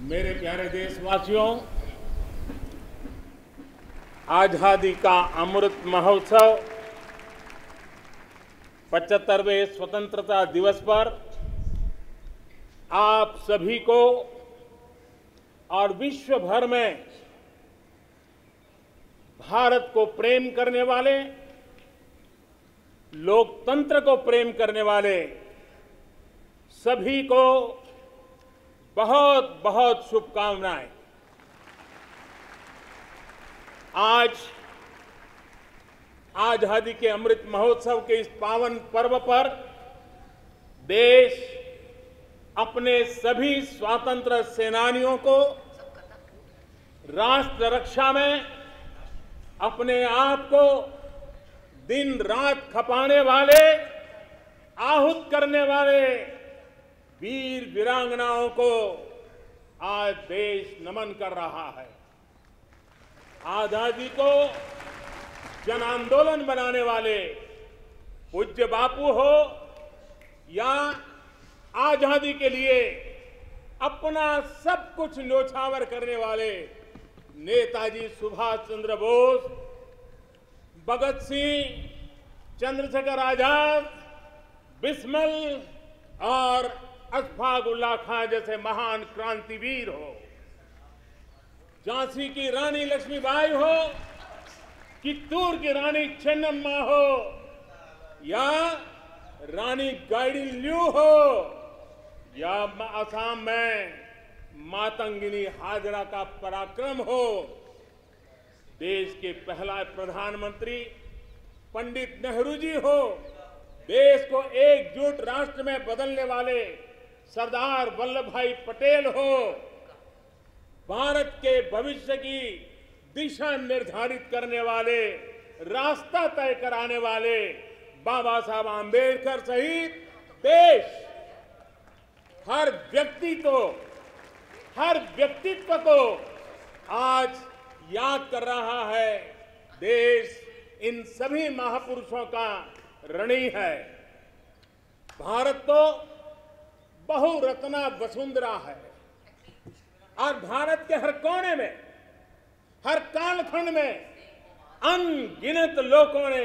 मेरे प्यारे देशवासियों, आजादी का अमृत महोत्सव 75वें स्वतंत्रता दिवस पर आप सभी को और विश्व भर में भारत को प्रेम करने वाले, लोकतंत्र को प्रेम करने वाले सभी को बहुत बहुत शुभकामनाएं। आज आजादी के अमृत महोत्सव के इस पावन पर्व पर देश अपने सभी स्वतंत्र सेनानियों को राष्ट्र रक्षा में अपने आप को दिन रात खपाने वाले, आहूत करने वाले वीर वीरांगनाओं को आज देश नमन कर रहा है। आजादी को जन आंदोलन बनाने वाले पूज्य बापू हो या आजादी के लिए अपना सब कुछ न्योछावर करने वाले नेताजी सुभाष चंद्र बोस, भगत सिंह, चंद्रशेखर आजाद, बिस्मिल और अशफाक उल्लाह खां जैसे महान क्रांतिवीर हो, झांसी की रानी लक्ष्मीबाई हो, कित्तूर की रानी चेन्नम्मा हो या रानी गाइडिंलियू हो या असम में मातंगिनी हाजरा का पराक्रम हो, देश के पहला प्रधानमंत्री पंडित नेहरू जी हो, देश को एकजुट राष्ट्र में बदलने वाले सरदार वल्लभ भाई पटेल हो, भारत के भविष्य की दिशा निर्धारित करने वाले, रास्ता तय कराने वाले बाबा साहब आंबेडकर सहित देश हर व्यक्तित्व को आज याद कर रहा है। देश इन सभी महापुरुषों का ऋणी है। भारत तो बहुरत्ना वसुंधरा है और भारत के हर कोने में, हर कालखंड में अनगिनत लोगों ने,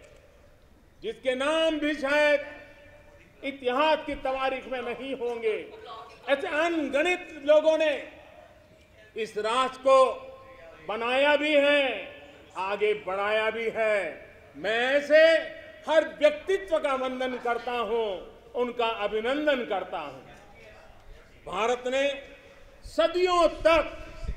जिसके नाम भी शायद इतिहास की तवारीख में नहीं होंगे, ऐसे अनगिनत लोगों ने इस राष्ट्र को बनाया भी है, आगे बढ़ाया भी है। मैं ऐसे हर व्यक्तित्व का वंदन करता हूं, उनका अभिनंदन करता हूं। भारत ने सदियों तक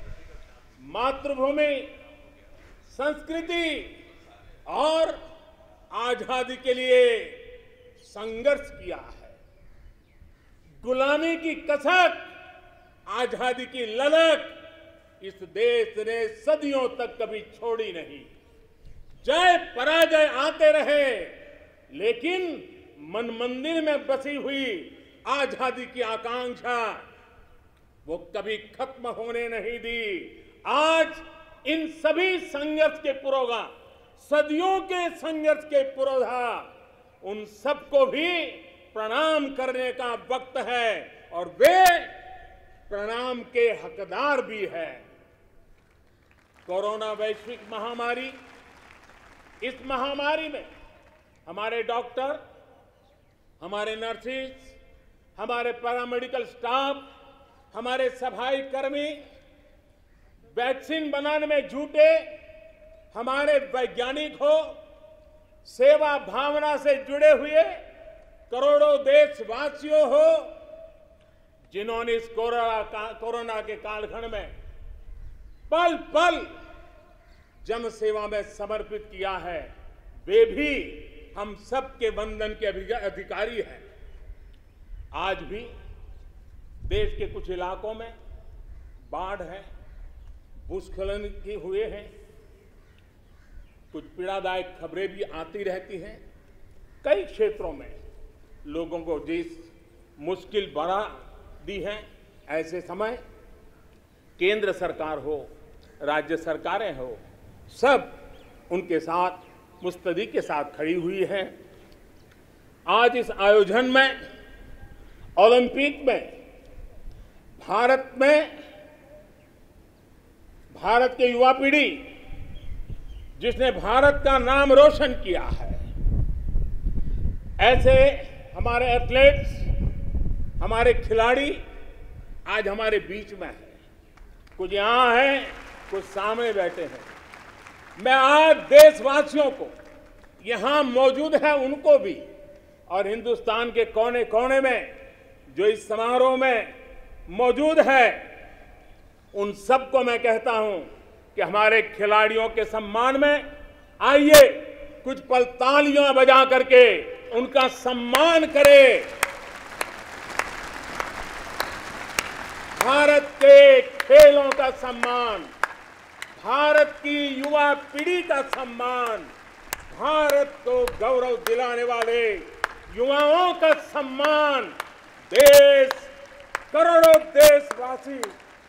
मातृभूमि, संस्कृति और आजादी के लिए संघर्ष किया है। गुलामी की कसक, आजादी की ललक इस देश ने सदियों तक कभी छोड़ी नहीं। जय पराजय आते रहे, लेकिन मन मंदिर में बसी हुई आजादी की आकांक्षा वो कभी खत्म होने नहीं दी। आज इन सभी संघर्ष के पुरोधा, सदियों के संघर्ष के पुरोधा, उन सबको भी प्रणाम करने का वक्त है और वे प्रणाम के हकदार भी है। कोरोना वैश्विक महामारी, इस महामारी में हमारे डॉक्टर, हमारे नर्सेस, हमारे पैरामेडिकल स्टाफ, हमारे सफाई कर्मी वैक्सीन बनाने में जुटे, हमारे वैज्ञानिक हो, सेवा भावना से जुड़े हुए करोड़ों देशवासियों हो, जिन्होंने इस कोरोना के कालखंड में पल पल जन सेवा में समर्पित किया है, वे भी हम सबके वंदन के अधिकारी हैं। आज भी देश के कुछ इलाकों में बाढ़ है, भूस्खलन की हुए हैं, कुछ पीड़ादायक खबरें भी आती रहती हैं। कई क्षेत्रों में लोगों को जिस मुश्किल बढ़ा दी है, ऐसे समय केंद्र सरकार हो, राज्य सरकारें हो, सब उनके साथ मुस्तैदी के साथ खड़ी हुई है। आज इस आयोजन में, ओलंपिक में भारत में भारत की युवा पीढ़ी जिसने भारत का नाम रोशन किया है, ऐसे हमारे एथलीट्स, हमारे खिलाड़ी आज हमारे बीच में हैं। कुछ यहां हैं, कुछ सामने बैठे हैं। मैं आज देशवासियों को, यहां मौजूद है उनको भी, और हिंदुस्तान के कोने कोने में जो इस समारोह में मौजूद है, उन सबको मैं कहता हूं कि हमारे खिलाड़ियों के सम्मान में आइए कुछ पल तालियां बजा करके उनका सम्मान करें। भारत के खेलों का सम्मान, भारत की युवा पीढ़ी का सम्मान, भारत को गौरव दिलाने वाले युवाओं का सम्मान, देश, करोड़ों देशवासी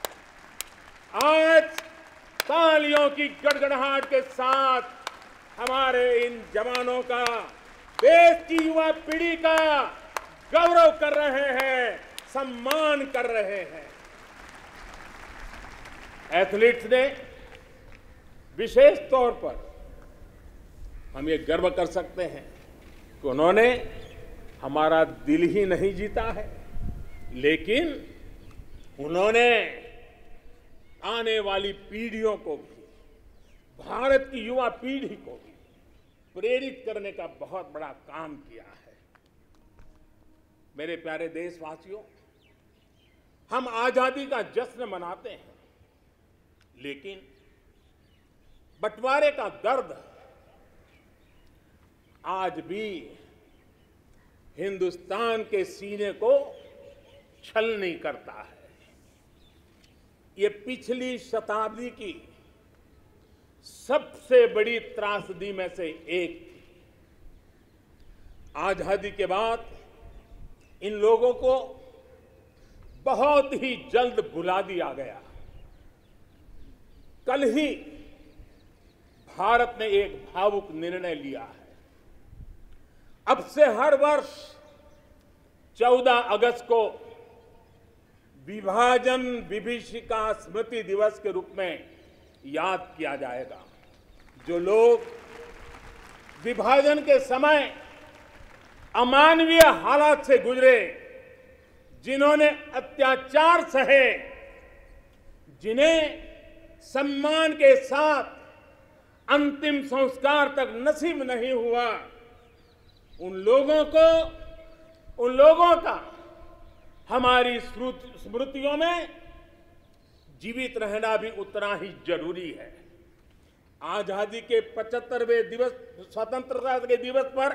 आज तालियों की गड़गड़ाहट के साथ हमारे इन जवानों का, देश की युवा पीढ़ी का गौरव कर रहे हैं, सम्मान कर रहे हैं। एथलीट्स ने विशेष तौर पर हम ये गर्व कर सकते हैं कि उन्होंने हमारा दिल ही नहीं जीता है, लेकिन उन्होंने आने वाली पीढ़ियों को भी, भारत की युवा पीढ़ी को भी प्रेरित करने का बहुत बड़ा काम किया है। मेरे प्यारे देशवासियों, हम आजादी का जश्न मनाते हैं, लेकिन बंटवारे का दर्द आज भी हिंदुस्तान के सीने को छलनी करता है। ये पिछली शताब्दी की सबसे बड़ी त्रासदी में से एक थी। आजादी के बाद इन लोगों को बहुत ही जल्द भुला दिया गया। कल ही भारत ने एक भावुक निर्णय लिया है। अब से हर वर्ष 14 अगस्त को विभाजन विभीषिका स्मृति दिवस के रूप में याद किया जाएगा। जो लोग विभाजन के समय अमानवीय हालात से गुजरे, जिन्होंने अत्याचार सहे, जिन्हें सम्मान के साथ अंतिम संस्कार तक नसीब नहीं हुआ, उन लोगों का हमारी स्मृतियों में जीवित रहना भी उतना ही जरूरी है। आजादी के 75वें दिवस, स्वतंत्रता के दिवस पर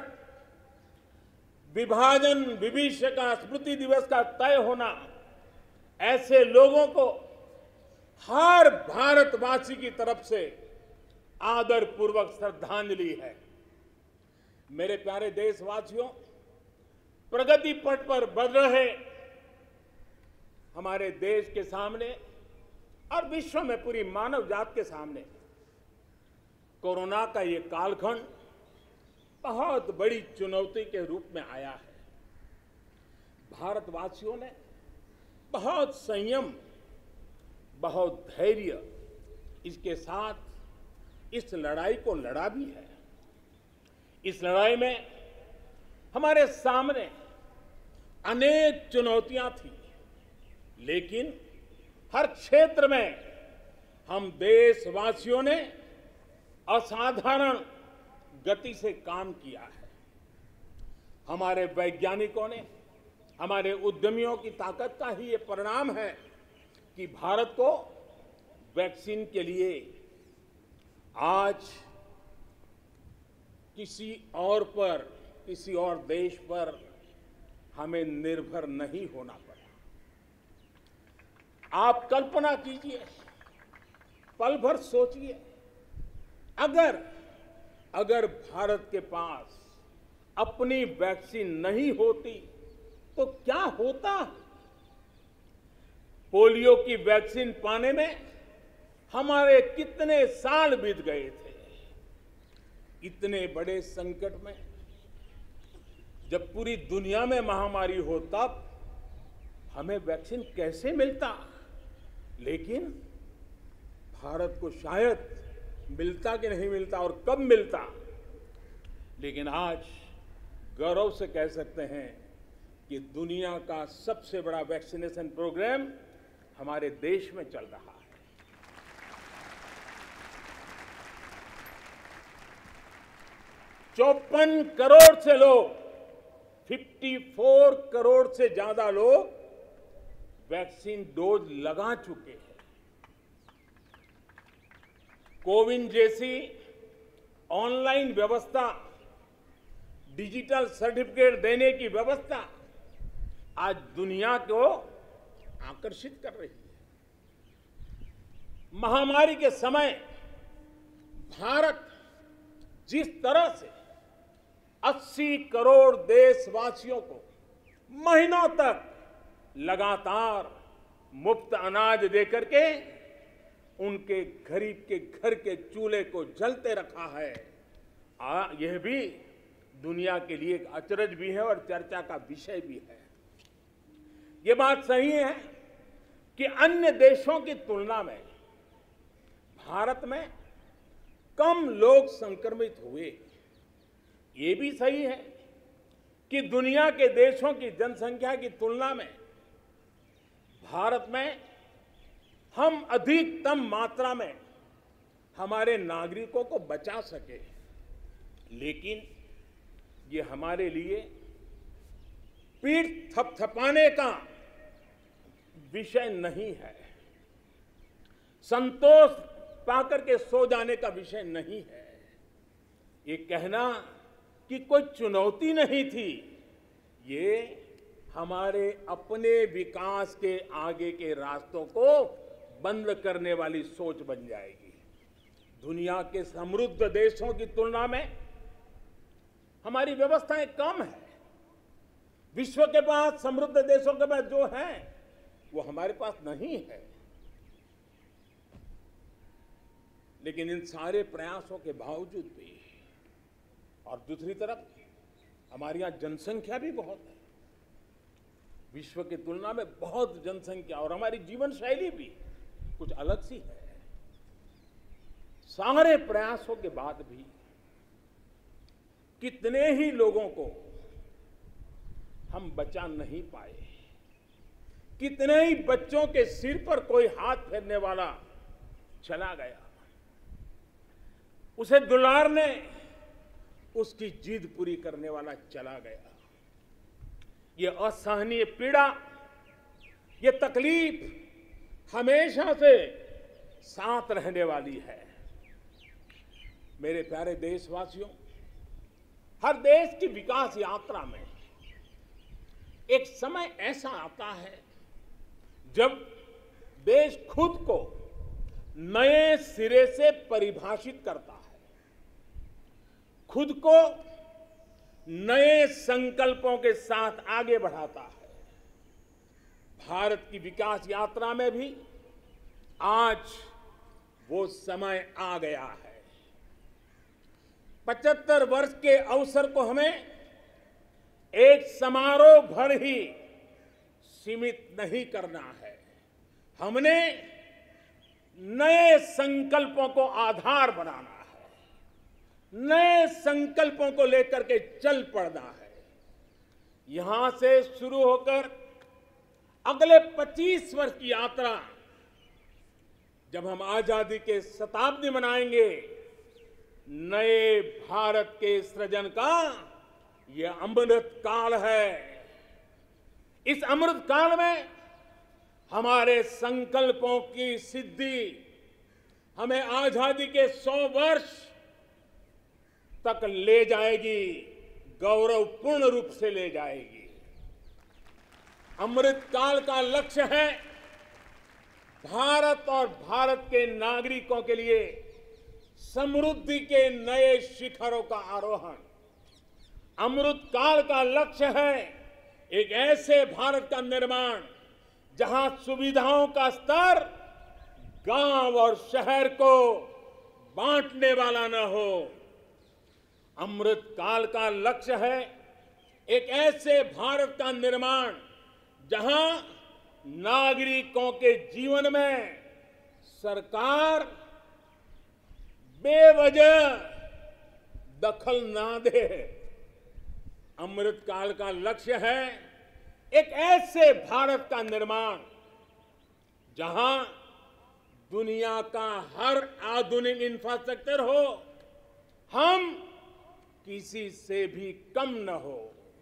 विभाजन विभीषिका स्मृति दिवस का तय होना ऐसे लोगों को हर भारतवासी की तरफ से आदरपूर्वक श्रद्धांजलि है। मेरे प्यारे देशवासियों, प्रगति पथ पर बढ़ रहे हमारे देश के सामने और विश्व में पूरी मानव जात के सामने कोरोना का ये कालखंड बहुत बड़ी चुनौती के रूप में आया है। भारतवासियों ने बहुत संयम, बहुत धैर्य इसके साथ इस लड़ाई को लड़ा भी है। इस लड़ाई में हमारे सामने अनेक चुनौतियां थी, लेकिन हर क्षेत्र में हम देशवासियों ने असाधारण गति से काम किया है। हमारे वैज्ञानिकों ने, हमारे उद्यमियों की ताकत का ही ये परिणाम है कि भारत को वैक्सीन के लिए आज किसी और देश पर हमें निर्भर नहीं होना पड़ा। आप कल्पना कीजिए, पल भर सोचिए, अगर भारत के पास अपनी वैक्सीन नहीं होती तो क्या होता। पोलियो की वैक्सीन पाने में हमारे कितने साल बीत गए थे। इतने बड़े संकट में जब पूरी दुनिया में महामारी हो, तब हमें वैक्सीन कैसे मिलता, लेकिन भारत को शायद मिलता कि नहीं मिलता और कब मिलता, लेकिन आज गौरव से कह सकते हैं कि दुनिया का सबसे बड़ा वैक्सीनेशन प्रोग्राम हमारे देश में चल रहा है। 54 करोड़ से लोग, 54 करोड़ से ज्यादा लोग वैक्सीन डोज लगा चुके हैं। कोविन जैसी ऑनलाइन व्यवस्था, डिजिटल सर्टिफिकेट देने की व्यवस्था आज दुनिया को आकर्षित कर रही है। महामारी के समय भारत जिस तरह से 80 करोड़ देशवासियों को महीनों तक लगातार मुफ्त अनाज देकर के उनके गरीब के घर के चूल्हे को जलते रखा है, यह भी दुनिया के लिए एक अचरज भी है और चर्चा का विषय भी है। ये बात सही है कि अन्य देशों की तुलना में भारत में कम लोग संक्रमित हुए। ये भी सही है कि दुनिया के देशों की जनसंख्या की तुलना में भारत में हम अधिकतम मात्रा में हमारे नागरिकों को बचा सके, लेकिन ये हमारे लिए पीठ थपथपाने का विषय नहीं है, संतोष पाकर के सो जाने का विषय नहीं है। ये कहना कि कोई चुनौती नहीं थी, ये हमारे अपने विकास के आगे के रास्तों को बंद करने वाली सोच बन जाएगी। दुनिया के समृद्ध देशों की तुलना में हमारी व्यवस्थाएं कम है। विश्व के पास, समृद्ध देशों के पास जो है वो हमारे पास नहीं है। लेकिन इन सारे प्रयासों के बावजूद भी, और दूसरी तरफ हमारे यहां जनसंख्या भी बहुत है, विश्व की तुलना में बहुत जनसंख्या, और हमारी जीवन शैली भी कुछ अलग सी है। सारे प्रयासों के बाद भी कितने ही लोगों को हम बचा नहीं पाए, कितने ही बच्चों के सिर पर कोई हाथ फेरने वाला चला गया, उसे दुलारने, उसकी जिद पूरी करने वाला चला गया। ये असहनीय पीड़ा, ये तकलीफ हमेशा से साथ रहने वाली है। मेरे प्यारे देशवासियों, हर देश की विकास यात्रा में एक समय ऐसा आता है जब देश खुद को नए सिरे से परिभाषित करता है, खुद को नए संकल्पों के साथ आगे बढ़ाता है। भारत की विकास यात्रा में भी आज वो समय आ गया है। 75 वर्ष के अवसर को हमें एक समारोह भर ही सीमित नहीं करना है। हमने नए संकल्पों को आधार बनाना है, नए संकल्पों को लेकर के चल पड़ना है। यहां से शुरू होकर अगले 25 वर्ष की यात्रा, जब हम आजादी के शताब्दी मनाएंगे, नए भारत के सृजन का यह अमृत काल है। इस अमृत काल में हमारे संकल्पों की सिद्धि हमें आजादी के 100 वर्ष तक ले जाएगी, गौरवपूर्ण रूप से ले जाएगी। अमृत काल का लक्ष्य है भारत और भारत के नागरिकों के लिए समृद्धि के नए शिखरों का आरोहण। अमृत काल का लक्ष्य है एक ऐसे भारत का निर्माण जहां सुविधाओं का स्तर गांव और शहर को बांटने वाला न हो। अमृत काल का लक्ष्य है एक ऐसे भारत का निर्माण जहां नागरिकों के जीवन में सरकार बेवजह दखल ना दे। अमृतकाल का लक्ष्य है एक ऐसे भारत का निर्माण जहां दुनिया का हर आधुनिक इंफ्रास्ट्रक्चर हो, हम किसी से भी कम न हो।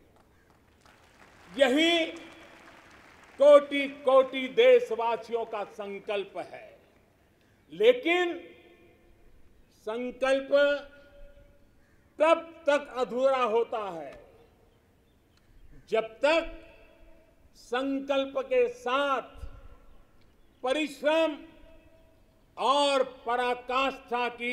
यही कोटि कोटि देशवासियों का संकल्प है। लेकिन संकल्प तब तक अधूरा होता है जब तक संकल्प के साथ परिश्रम और पराकाष्ठा की,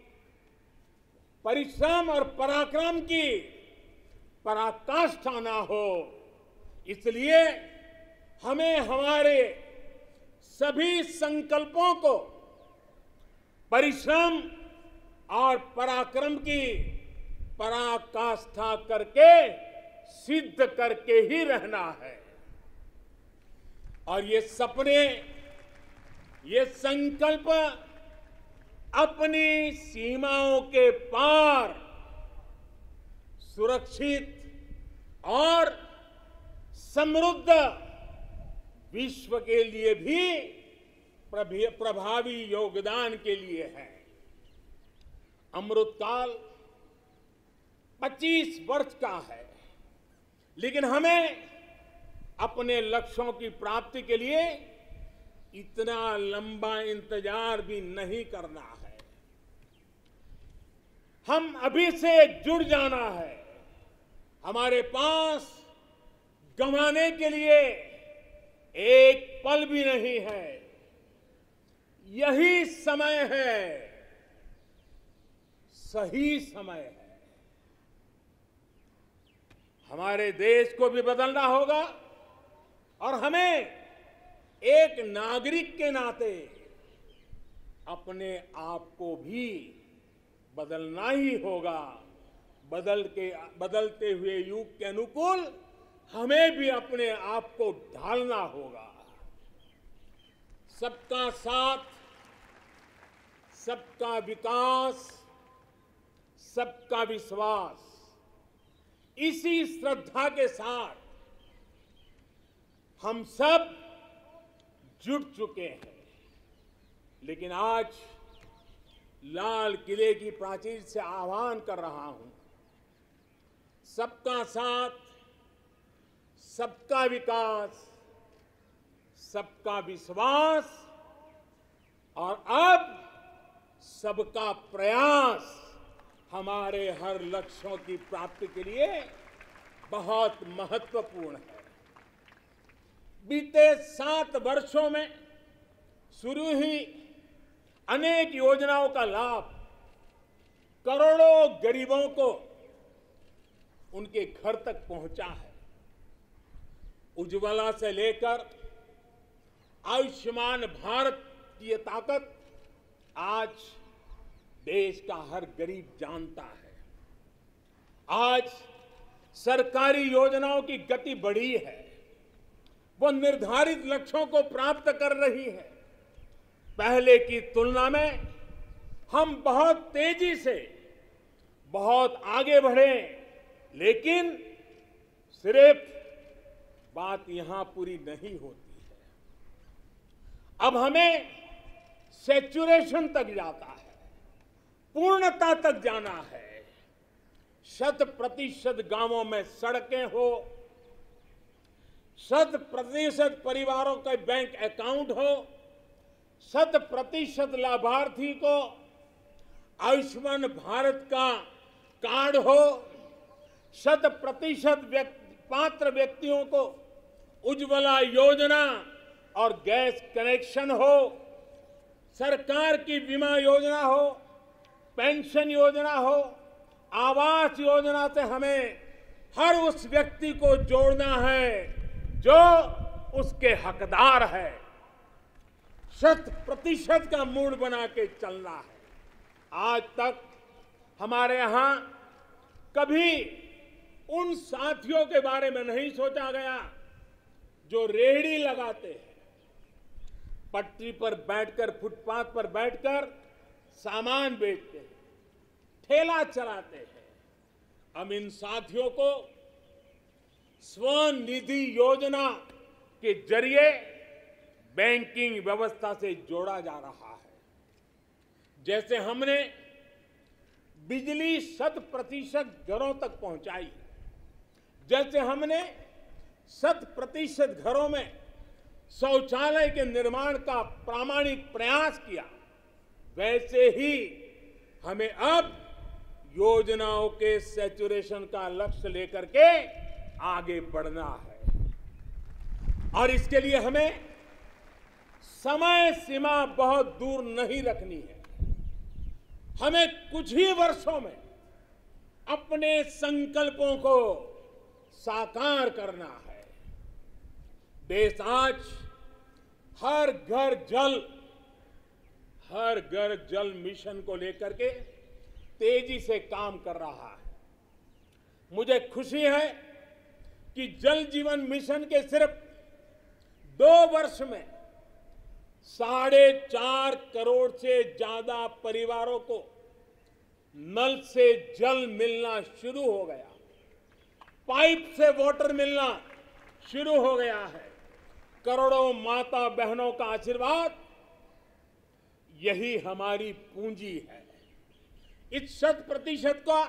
परिश्रम और पराक्रम की पराकाष्ठा ना हो। इसलिए हमें हमारे सभी संकल्पों को परिश्रम और पराक्रम की पराकाष्ठा करके सिद्ध करके ही रहना है। और ये सपने, ये संकल्प अपनी सीमाओं के पार सुरक्षित और समृद्ध विश्व के लिए भी प्रभावी योगदान के लिए है। अमृतकाल 25 वर्ष का है, लेकिन हमें अपने लक्ष्यों की प्राप्ति के लिए इतना लंबा इंतजार भी नहीं करना है। हम अभी से जुड़ जाना है। हमारे पास गंवाने के लिए एक पल भी नहीं है। यही समय है, सही समय है। हमारे देश को भी बदलना होगा और हमें एक नागरिक के नाते अपने आप को भी बदलना ही होगा। बदलते हुए युग के अनुकूल हमें भी अपने आप को ढालना होगा। सबका साथ, सबका विकास, सबका विश्वास, इसी श्रद्धा के साथ हम सब जुट चुके हैं। लेकिन आज लाल किले की प्राचीर से आह्वान कर रहा हूं, सबका साथ, सबका विकास, सबका विश्वास और अब सबका प्रयास हमारे हर लक्ष्यों की प्राप्ति के लिए बहुत महत्वपूर्ण है। बीते 7 वर्षों में शुरू हुई अनेक योजनाओं का लाभ करोड़ों गरीबों को उनके घर तक पहुंचा है। उज्ज्वला से लेकर आयुष्मान भारत की ये ताकत आज देश का हर गरीब जानता है। आज सरकारी योजनाओं की गति बढ़ी है, वो निर्धारित लक्ष्यों को प्राप्त कर रही है। पहले की तुलना में हम बहुत तेजी से बहुत आगे बढ़े, लेकिन सिर्फ बात यहां पूरी नहीं होती है। अब हमें सैचुरेशन तक जाता है, पूर्णता तक जाना है। 100% गांवों में सड़कें हो, 100% परिवारों के बैंक अकाउंट हो, 100% लाभार्थी को आयुष्मान भारत का कार्ड हो, 100% पात्र व्यक्तियों को उज्ज्वला योजना और गैस कनेक्शन हो, सरकार की बीमा योजना हो, पेंशन योजना हो, आवास योजना से हमें हर उस व्यक्ति को जोड़ना है जो उसके हकदार है। 100% का मूड बना के चलना है। आज तक हमारे यहां कभी उन साथियों के बारे में नहीं सोचा गया जो रेहड़ी लगाते हैं, पटरी पर बैठकर, फुटपाथ पर बैठकर सामान बेचते हैं, ठेला चलाते हैं, हम इन साथियों को स्वनिधि योजना के जरिए बैंकिंग व्यवस्था से जोड़ा जा रहा है। जैसे हमने बिजली 100% घरों तक पहुंचाई, जैसे हमने 100% घरों में शौचालय के निर्माण का प्रामाणिक प्रयास किया, वैसे ही हमें अब योजनाओं के सैचुरेशन का लक्ष्य लेकर के आगे बढ़ना है। और इसके लिए हमें समय सीमा बहुत दूर नहीं रखनी है। हमें कुछ ही वर्षों में अपने संकल्पों को साकार करना है। देश आज हर घर जल मिशन को लेकर के तेजी से काम कर रहा है। मुझे खुशी है कि जल जीवन मिशन के सिर्फ 2 वर्ष में 4.5 करोड़ से ज्यादा परिवारों को नल से जल मिलना शुरू हो गया, पाइप से वाटर मिलना शुरू हो गया है। करोड़ों माता बहनों का आशीर्वाद, यही हमारी पूंजी है। इस 100% का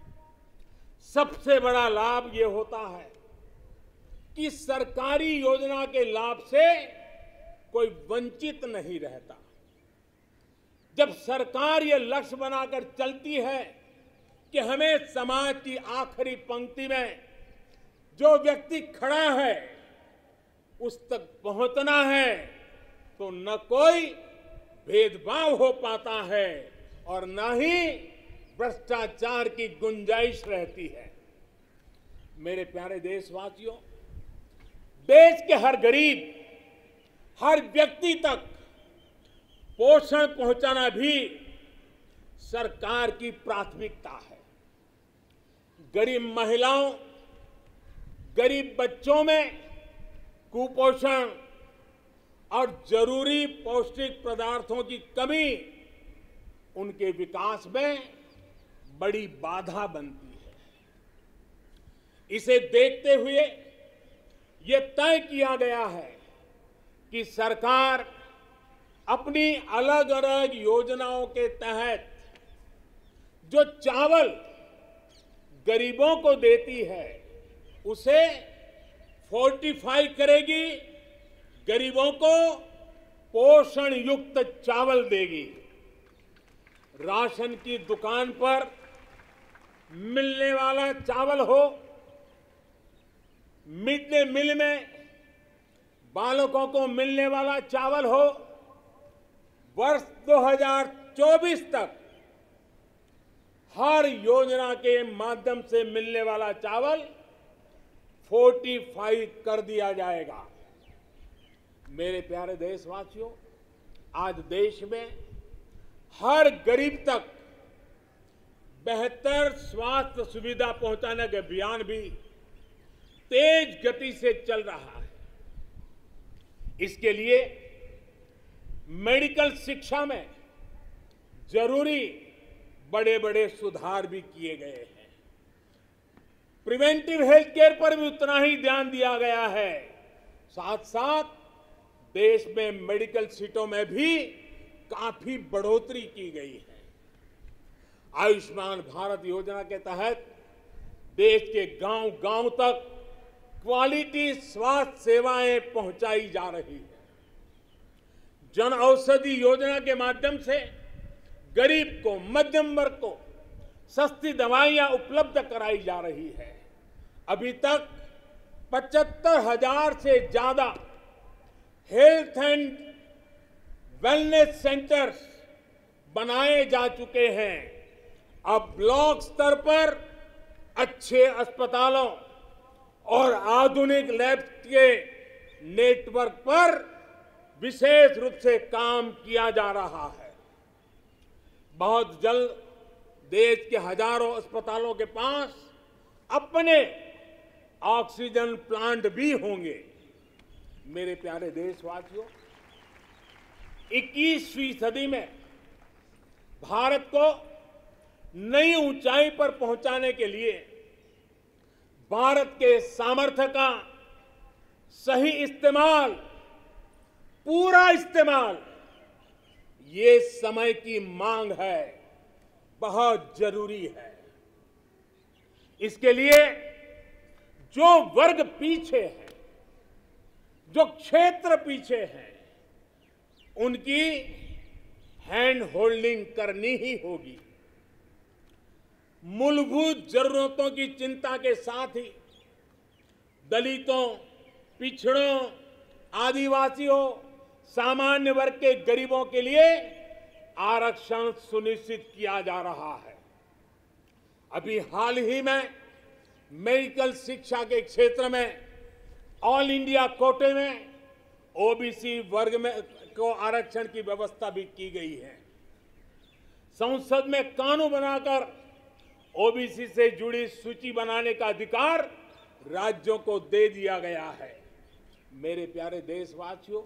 सबसे बड़ा लाभ ये होता है कि सरकारी योजना के लाभ से कोई वंचित नहीं रहता। जब सरकार ये लक्ष्य बनाकर चलती है कि हमें समाज की आखिरी पंक्ति में जो व्यक्ति खड़ा है उस तक पहुंचना है, तो न कोई भेदभाव हो पाता है और न ही भ्रष्टाचार की गुंजाइश रहती है। मेरे प्यारे देशवासियों, देश के हर गरीब, हर व्यक्ति तक पोषण पहुंचाना भी सरकार की प्राथमिकता है। गरीब महिलाओं, गरीब बच्चों में कुपोषण और जरूरी पौष्टिक पदार्थों की कमी उनके विकास में बड़ी बाधा बनती है। इसे देखते हुए ये तय किया गया है कि सरकार अपनी अलग अलग योजनाओं के तहत जो चावल गरीबों को देती है उसे फोर्टिफाई करेगी, गरीबों को पोषण युक्त चावल देगी। राशन की दुकान पर मिलने वाला चावल हो, मिड डे मील में बालकों को मिलने वाला चावल हो, वर्ष 2024 तक हर योजना के माध्यम से मिलने वाला चावल फोर्टिफाई कर दिया जाएगा। मेरे प्यारे देशवासियों, आज देश में हर गरीब तक बेहतर स्वास्थ्य सुविधा पहुंचाने का अभियान भी तेज गति से चल रहा है। इसके लिए मेडिकल शिक्षा में जरूरी बड़े बड़े सुधार भी किए गए हैं। प्रिवेंटिव हेल्थ केयर पर भी उतना ही ध्यान दिया गया है। साथ साथ देश में मेडिकल सीटों में भी काफी बढ़ोतरी की गई है। आयुष्मान भारत योजना के तहत देश के गांव-गांव तक क्वालिटी स्वास्थ्य सेवाएं पहुंचाई जा रही है। जन औषधि योजना के माध्यम से गरीब को, मध्यम वर्ग को सस्ती दवाइयां उपलब्ध कराई जा रही है। अभी तक 75,000 से ज्यादा हेल्थ एंड वेलनेस सेंटर्स बनाए जा चुके हैं। अब ब्लॉक स्तर पर अच्छे अस्पतालों और आधुनिक लैब के नेटवर्क पर विशेष रूप से काम किया जा रहा है। बहुत जल्द देश के हजारों अस्पतालों के पास अपने ऑक्सीजन प्लांट भी होंगे। मेरे प्यारे देशवासियों, 21वीं सदी में भारत को नई ऊंचाई पर पहुंचाने के लिए भारत के सामर्थ्य का सही इस्तेमाल, पूरा इस्तेमाल, ये समय की मांग है, बहुत जरूरी है। इसके लिए जो वर्ग पीछे है, जो क्षेत्र पीछे है, उनकी हैंड होल्डिंग करनी ही होगी। मूलभूत जरूरतों की चिंता के साथ ही दलितों, पिछड़ों, आदिवासियों, सामान्य वर्ग के गरीबों के लिए आरक्षण सुनिश्चित किया जा रहा है। अभी हाल ही में मेडिकल शिक्षा के क्षेत्र में ऑल इंडिया कोटे में ओबीसी वर्ग में को आरक्षण की व्यवस्था भी की गई है। संसद में कानून बनाकर ओबीसी से जुड़ी सूची बनाने का अधिकार राज्यों को दे दिया गया है। मेरे प्यारे देशवासियों,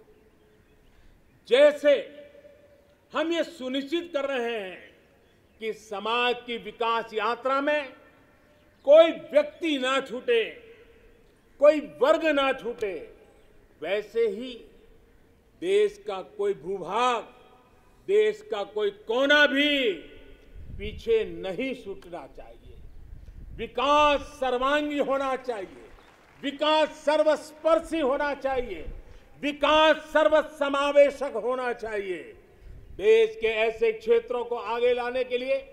जैसे हम ये सुनिश्चित कर रहे हैं कि समाज की विकास यात्रा में कोई व्यक्ति ना छूटे, कोई वर्ग ना छूटे, वैसे ही देश का कोई भूभाग, देश का कोई कोना भी पीछे नहीं छूटना चाहिए। विकास सर्वांगी होना चाहिए, विकास सर्वस्पर्शी होना चाहिए, विकास सर्वसमावेशक होना चाहिए। देश के ऐसे क्षेत्रों को आगे लाने के लिए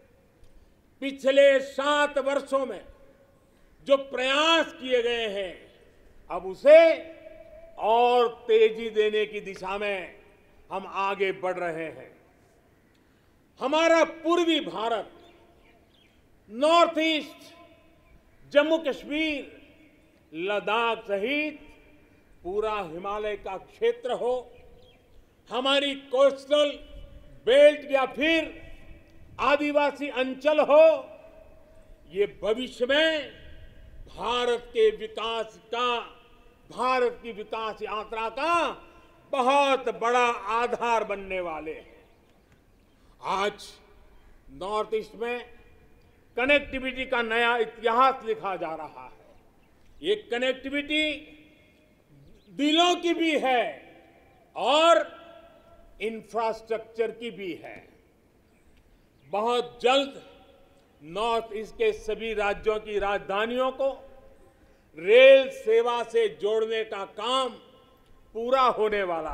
पिछले 7 वर्षों में जो प्रयास किए गए हैं, अब उसे और तेजी देने की दिशा में हम आगे बढ़ रहे हैं। हमारा पूर्वी भारत, नॉर्थ ईस्ट, जम्मू कश्मीर, लद्दाख सहित पूरा हिमालय का क्षेत्र हो, हमारी कोस्टल बेल्ट या फिर आदिवासी अंचल हो, ये भविष्य में भारत के विकास का, भारत की विकास यात्रा का बहुत बड़ा आधार बनने वाले हैं। आज नॉर्थ ईस्ट में कनेक्टिविटी का नया इतिहास लिखा जा रहा है। ये कनेक्टिविटी दिलों की भी है और इंफ्रास्ट्रक्चर की भी है। बहुत जल्द नॉर्थ ईस्ट के सभी राज्यों की राजधानियों को रेल सेवा से जोड़ने का काम पूरा होने वाला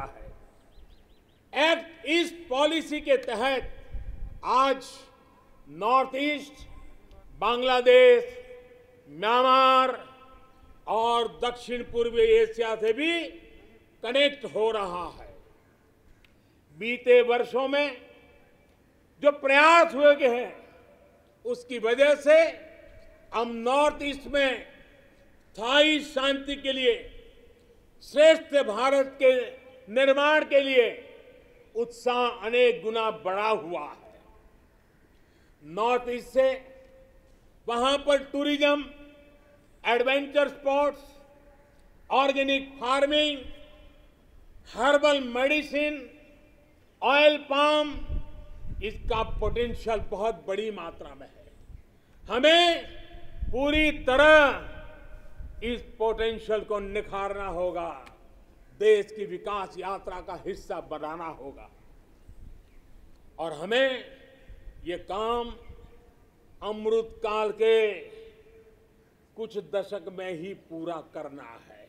है। एक्ट ईस्ट पॉलिसी के तहत आज नॉर्थ ईस्ट बांग्लादेश, म्यांमार और दक्षिण पूर्वी एशिया से भी कनेक्ट हो रहा है। बीते वर्षों में जो प्रयास हुए हैं, उसकी वजह से हम नॉर्थ ईस्ट में स्थायी शांति के लिए, श्रेष्ठ भारत के निर्माण के लिए उत्साह अनेक गुना बढ़ा हुआ है। नॉर्थ ईस्ट से वहां पर tourism, adventure sports, organic farming, herbal medicine, oil palm, इसका पोटेंशियल बहुत बड़ी मात्रा में है। हमें पूरी तरह इस पोटेंशियल को निखारना होगा, देश की विकास यात्रा का हिस्सा बनाना होगा और हमें ये काम अमृत काल के कुछ दशक में ही पूरा करना है।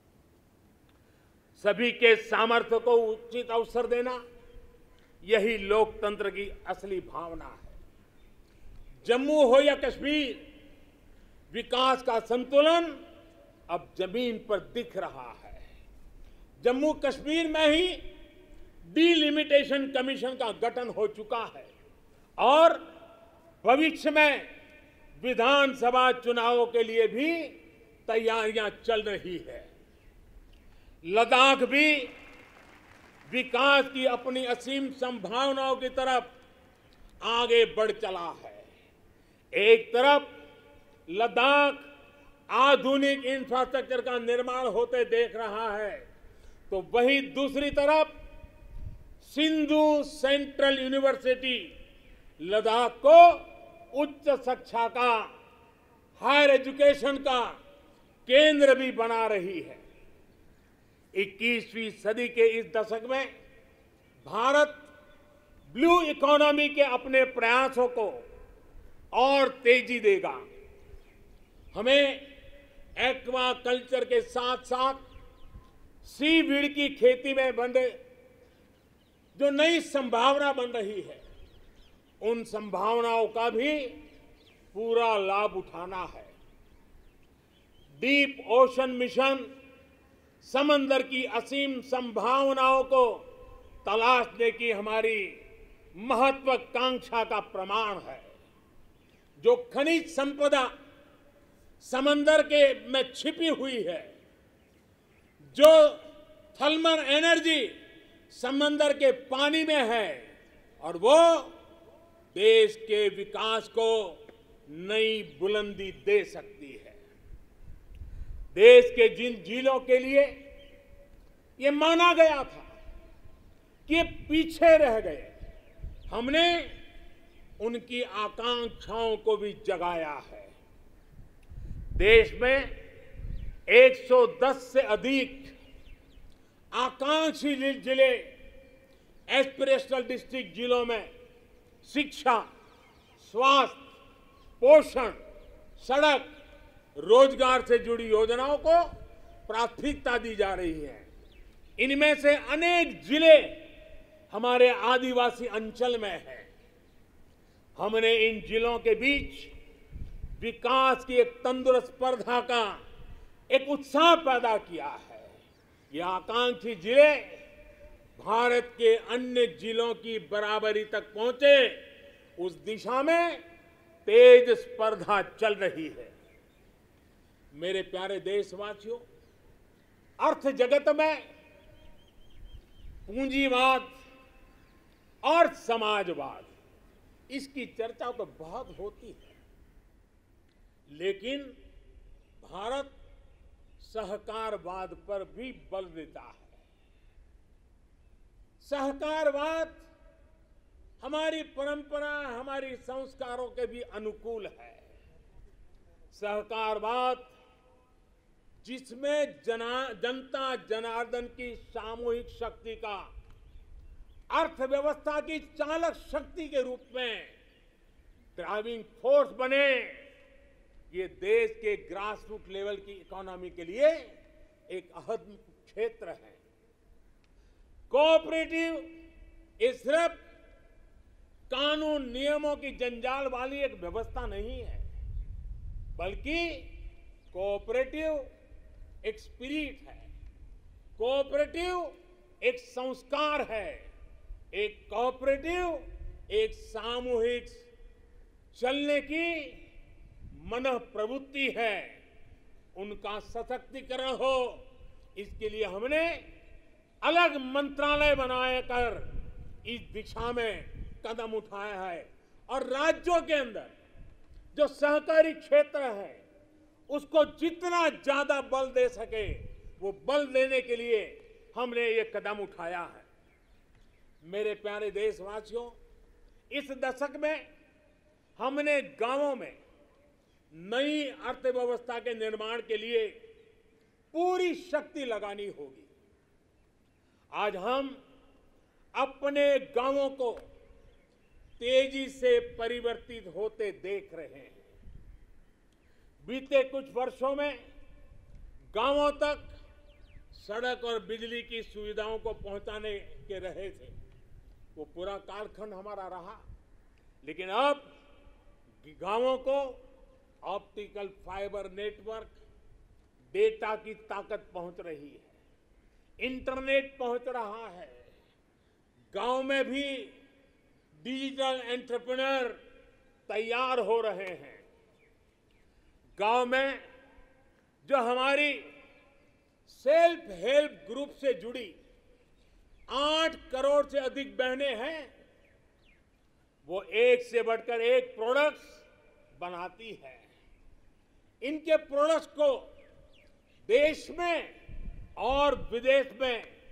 सभी के सामर्थ्य को उचित अवसर देना, यही लोकतंत्र की असली भावना है। जम्मू हो या कश्मीर, विकास का संतुलन अब जमीन पर दिख रहा है। जम्मू कश्मीर में ही डिलिमिटेशन कमीशन का गठन हो चुका है और भविष्य में विधानसभा चुनावों के लिए भी तैयारियां चल रही है। लद्दाख भी विकास की अपनी असीम संभावनाओं की तरफ आगे बढ़ चला है। एक तरफ लद्दाख आधुनिक इंफ्रास्ट्रक्चर का निर्माण होते देख रहा है तो वहीं दूसरी तरफ सिंधु सेंट्रल यूनिवर्सिटी लद्दाख को उच्च शिक्षा का, हायर एजुकेशन का केंद्र भी बना रही है। 21वीं सदी के इस दशक में भारत ब्लू इकोनॉमी के अपने प्रयासों को और तेजी देगा। हमें एक्वा कल्चर के साथ साथ सीवीड की खेती में जो नई संभावना बन रही है, उन संभावनाओं का भी पूरा लाभ उठाना है। डीप ओशन मिशन समंदर की असीम संभावनाओं को तलाशने की हमारी महत्वाकांक्षा का प्रमाण है। जो खनिज संपदा समंदर के में छिपी हुई है, जो थर्मल एनर्जी समंदर के पानी में है, और वो देश के विकास को नई बुलंदी दे सकती है। देश के जिन जिलों के लिए ये माना गया था कि ये पीछे रह गए, हमने उनकी आकांक्षाओं को भी जगाया है। देश में 110 से अधिक आकांक्षी जिले, एस्पिरेशनल डिस्ट्रिक्ट जिलों में शिक्षा, स्वास्थ्य, पोषण, सड़क, रोजगार से जुड़ी योजनाओं को प्राथमिकता दी जा रही है। इनमें से अनेक जिले हमारे आदिवासी अंचल में हैं। हमने इन जिलों के बीच विकास की एक तंदुरुस्त स्पर्धा का एक उत्साह पैदा किया है। ये आकांक्षी जिले भारत के अन्य जिलों की बराबरी तक पहुंचे, उस दिशा में तेज स्पर्धा चल रही है। मेरे प्यारे देशवासियों, अर्थ जगत में पूंजीवाद और समाजवाद, इसकी चर्चा तो बहुत होती है, लेकिन भारत सहकारवाद पर भी बल देता है। सहकारवाद हमारी परंपरा, हमारी संस्कारों के भी अनुकूल है। सहकारवाद जिसमें जनता जनार्दन की सामूहिक शक्ति का अर्थव्यवस्था की चालक शक्ति के रूप में ड्राइविंग फोर्स बने, ये देश के ग्रासरूट लेवल की इकोनॉमी के लिए एक अहम क्षेत्र है। कोऑपरेटिव ये सिर्फ कानून नियमों की जंजाल वाली एक व्यवस्था नहीं है, बल्कि कोऑपरेटिव एक स्पिरिट है, कोऑपरेटिव एक संस्कार है, एक कोऑपरेटिव एक सामूहिक चलने की मन प्रवृत्ति है। उनका सशक्तिकरण हो, इसके लिए हमने अलग मंत्रालय बनाकर इस दिशा में कदम उठाया है। और राज्यों के अंदर जो सहकारी क्षेत्र है, उसको जितना ज्यादा बल दे सके, वो बल देने के लिए हमने ये कदम उठाया है। मेरे प्यारे देशवासियों, इस दशक में हमने गांवों में नई अर्थव्यवस्था के निर्माण के लिए पूरी शक्ति लगानी होगी। आज हम अपने गांवों को तेजी से परिवर्तित होते देख रहे हैं। बीते कुछ वर्षों में गांवों तक सड़क और बिजली की सुविधाओं को पहुंचाने के रहे थे, वो पूरा कालखंड हमारा रहा। लेकिन अब गांवों को ऑप्टिकल फाइबर नेटवर्क, डेटा की ताकत पहुंच रही है, इंटरनेट पहुंच रहा है। गांव में भी डिजिटल एंटरप्रेन्योर तैयार हो रहे हैं। गांव में जो हमारी सेल्फ हेल्प ग्रुप से जुड़ी 8 करोड़ से अधिक बहनें हैं, वो एक से बढ़कर एक प्रोडक्ट्स बनाती है। इनके प्रोडक्ट्स को देश में और विदेश में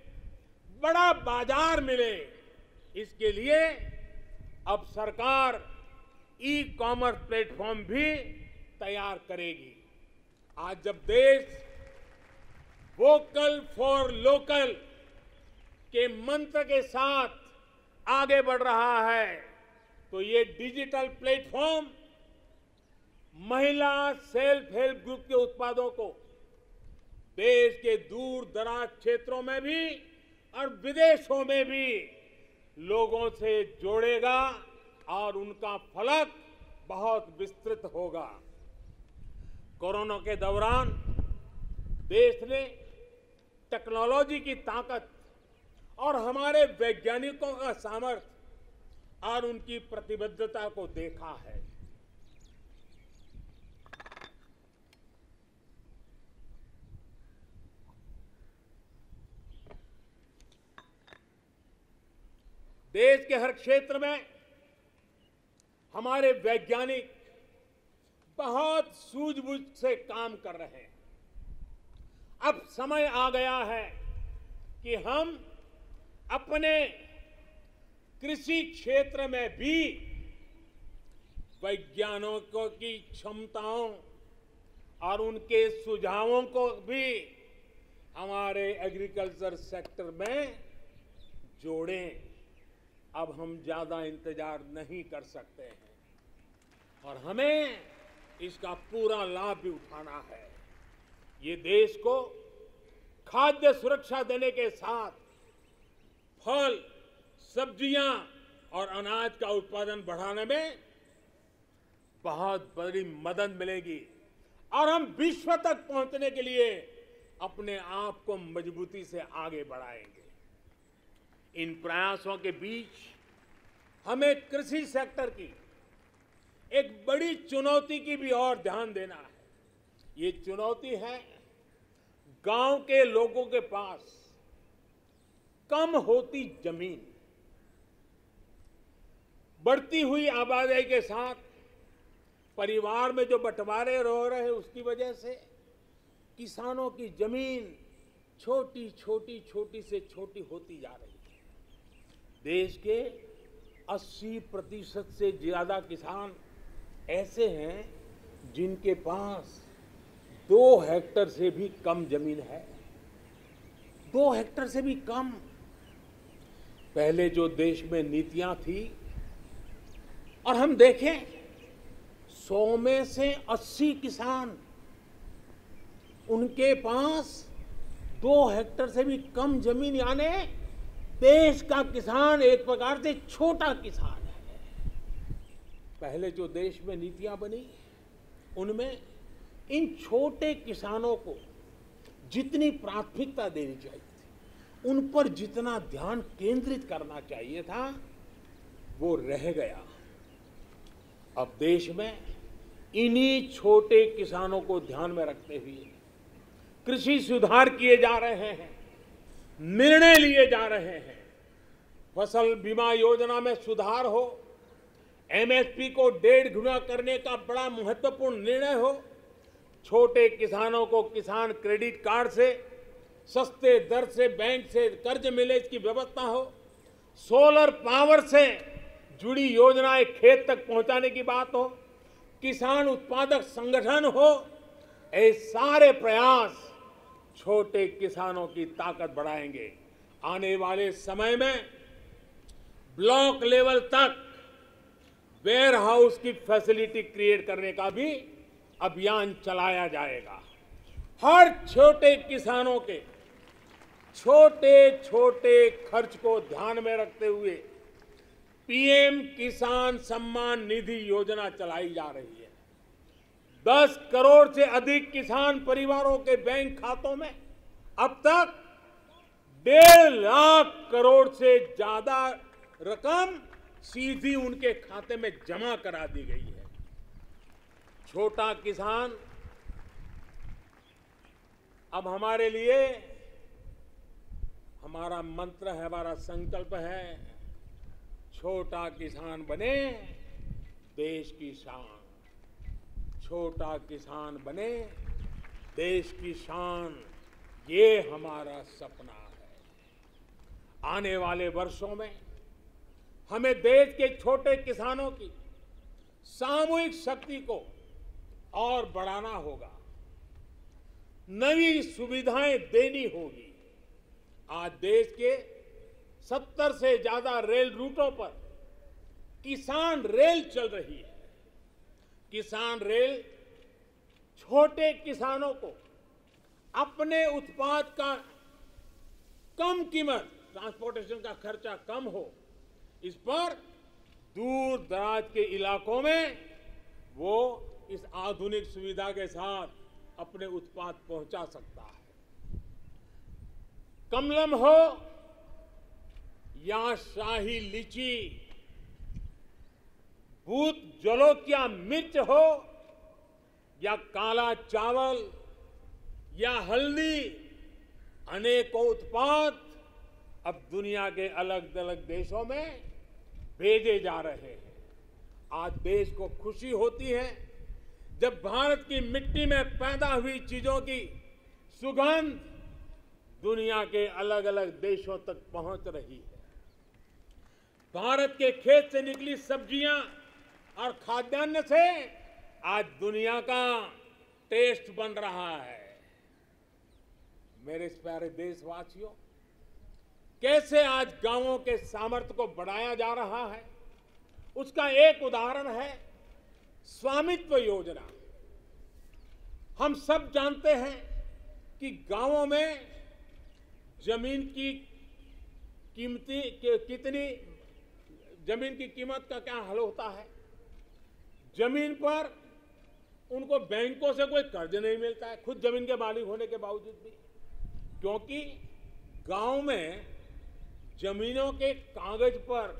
बड़ा बाजार मिले, इसके लिए अब सरकार ई कॉमर्स प्लेटफॉर्म भी तैयार करेगी। आज जब देश वोकल फॉर लोकल के मंत्र के साथ आगे बढ़ रहा है, तो ये डिजिटल प्लेटफॉर्म महिला सेल्फ हेल्प ग्रुप के उत्पादों को देश के दूर दराज क्षेत्रों में भी और विदेशों में भी लोगों से जोड़ेगा और उनका फलक बहुत विस्तृत होगा। कोरोना के दौरान देश ने टेक्नोलॉजी की ताकत और हमारे वैज्ञानिकों का सामर्थ्य और उनकी प्रतिबद्धता को देखा है। देश के हर क्षेत्र में हमारे वैज्ञानिक बहुत सूझबूझ से काम कर रहे हैं। अब समय आ गया है कि हम अपने कृषि क्षेत्र में भी वैज्ञानिकों की क्षमताओं और उनके सुझावों को भी हमारे एग्रीकल्चर सेक्टर में जोड़ें। अब हम ज्यादा इंतजार नहीं कर सकते हैं और हमें इसका पूरा लाभ भी उठाना है। ये देश को खाद्य सुरक्षा देने के साथ फल, सब्जियां और अनाज का उत्पादन बढ़ाने में बहुत बड़ी मदद मिलेगी और हम विश्व तक पहुंचने के लिए अपने आप को मजबूती से आगे बढ़ाएंगे। इन प्रयासों के बीच हमें कृषि सेक्टर की एक बड़ी चुनौती की भी और ध्यान देना है। ये चुनौती है गांव के लोगों के पास कम होती जमीन। बढ़ती हुई आबादी के साथ परिवार में जो बंटवारे हो रहे हैं, उसकी वजह से किसानों की जमीन छोटी छोटी से छोटी होती जा रही है। देश के 80% से ज्यादा किसान ऐसे हैं जिनके पास 2 हेक्टेयर से भी कम जमीन है। 2 हेक्टेयर से भी कम। पहले जो देश में नीतियां थी, और हम देखें 100 में से 80 किसान उनके पास 2 हेक्टेयर से भी कम जमीन, यानी देश का किसान एक प्रकार से छोटा किसान है। पहले जो देश में नीतियां बनी, उनमें इन छोटे किसानों को जितनी प्राथमिकता देनी चाहिए थी, उन पर जितना ध्यान केंद्रित करना चाहिए था, वो रह गया। अब देश में इन्हीं छोटे किसानों को ध्यान में रखते हुए कृषि सुधार किए जा रहे हैं, निर्णय लिए जा रहे हैं। फसल बीमा योजना में सुधार हो, एमएसपी को 1.5 गुना करने का बड़ा महत्वपूर्ण निर्णय हो, छोटे किसानों को किसान क्रेडिट कार्ड से सस्ते दर से बैंक से कर्ज मिले, इसकी व्यवस्था हो, सोलर पावर से जुड़ी योजनाएं खेत तक पहुंचाने की बात हो, किसान उत्पादक संगठन हो, ये सारे प्रयास छोटे किसानों की ताकत बढ़ाएंगे। आने वाले समय में ब्लॉक लेवल तक वेयर हाउस की फैसिलिटी क्रिएट करने का भी अभियान चलाया जाएगा। हर छोटे किसानों के छोटे छोटे खर्च को ध्यान में रखते हुए पीएम किसान सम्मान निधि योजना चलाई जा रही है। 10 करोड़ से अधिक किसान परिवारों के बैंक खातों में अब तक 1.5 लाख करोड़ से ज्यादा रकम सीधी उनके खाते में जमा करा दी गई है। छोटा किसान अब हमारे लिए, हमारा मंत्र है, हमारा संकल्प है, छोटा किसान बने देश की शान। छोटा किसान बने देश की शान, ये हमारा सपना है। आने वाले वर्षों में हमें देश के छोटे किसानों की सामूहिक शक्ति को और बढ़ाना होगा, नई सुविधाएं देनी होगी। आज देश के 70 से ज्यादा रेल रूटों पर किसान रेल चल रही है। किसान रेल छोटे किसानों को अपने उत्पाद का कम कीमत, ट्रांसपोर्टेशन का खर्चा कम हो, इस पर दूर दराज के इलाकों में वो इस आधुनिक सुविधा के साथ अपने उत्पाद पहुंचा सकता है। कमलम हो या शाही लीची, भूत जलोकिया मिर्च हो या काला चावल या हल्दी, अनेकों उत्पाद अब दुनिया के अलग अलग देशों में भेजे जा रहे हैं। आज देश को खुशी होती है जब भारत की मिट्टी में पैदा हुई चीजों की सुगंध दुनिया के अलग अलग देशों तक पहुंच रही है। भारत के खेत से निकली सब्जियां और खाद्यान्न से आज दुनिया का टेस्ट बन रहा है। मेरे प्यारे देशवासियों, कैसे आज गांवों के सामर्थ्य को बढ़ाया जा रहा है, उसका एक उदाहरण है स्वामित्व योजना। हम सब जानते हैं कि गांवों में जमीन की कीमत का क्या हल होता है। जमीन पर उनको बैंकों से कोई कर्ज नहीं मिलता है, खुद जमीन के मालिक होने के बावजूद भी, क्योंकि गांव में जमीनों के कागज पर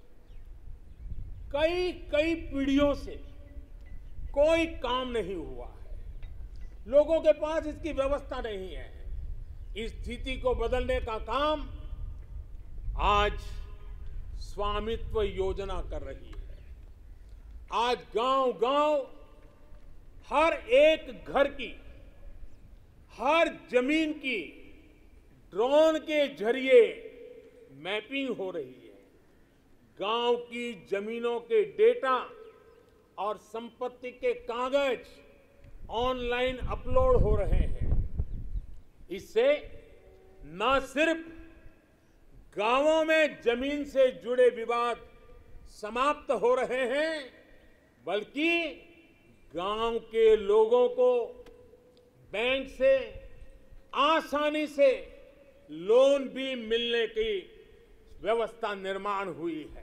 कई कई पीढ़ियों से कोई काम नहीं हुआ है। लोगों के पास इसकी व्यवस्था नहीं है। इस स्थिति को बदलने का काम आज स्वामित्व योजना कर रही है। आज गांव-गांव हर एक घर की, हर जमीन की ड्रोन के जरिए मैपिंग हो रही है। गांव की जमीनों के डेटा और संपत्ति के कागज ऑनलाइन अपलोड हो रहे हैं। इससे न सिर्फ गांवों में जमीन से जुड़े विवाद समाप्त हो रहे हैं, बल्कि गांव के लोगों को बैंक से आसानी से लोन भी मिलने की व्यवस्था निर्माण हुई है।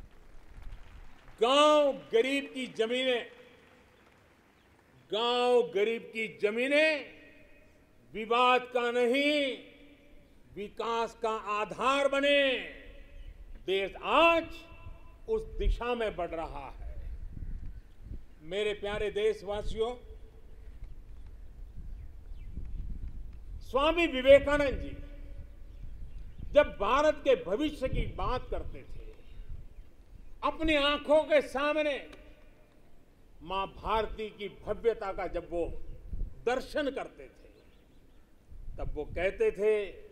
गांव गरीब की जमीनें विवाद का नहीं, विकास का आधार बने। देश आज उस दिशा में बढ़ रहा है। मेरे प्यारे देशवासियों, स्वामी विवेकानंद जी जब भारत के भविष्य की बात करते थे, अपनी आंखों के सामने मां भारती की भव्यता का जब वो दर्शन करते थे, तब वो कहते थे,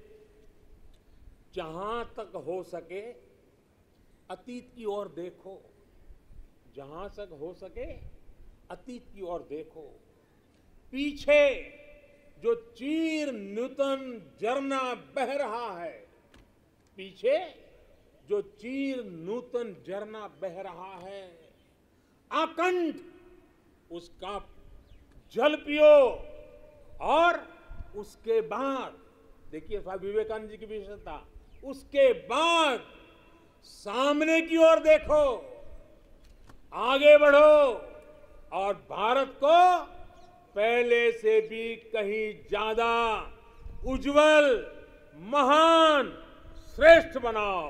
जहां तक हो सके अतीत की ओर देखो, जहां तक हो सके अतीत की ओर देखो। पीछे जो चीर नूतन झरना बह रहा है, पीछे जो चीर नूतन झरना बह रहा है, आकंठ उसका जल पियो। और उसके बाद देखिए स्वामी विवेकानंद जी की विशेषता, उसके बाद सामने की ओर देखो, आगे बढ़ो और भारत को पहले से भी कहीं ज्यादा उज्जवल, महान, श्रेष्ठ बनाओ।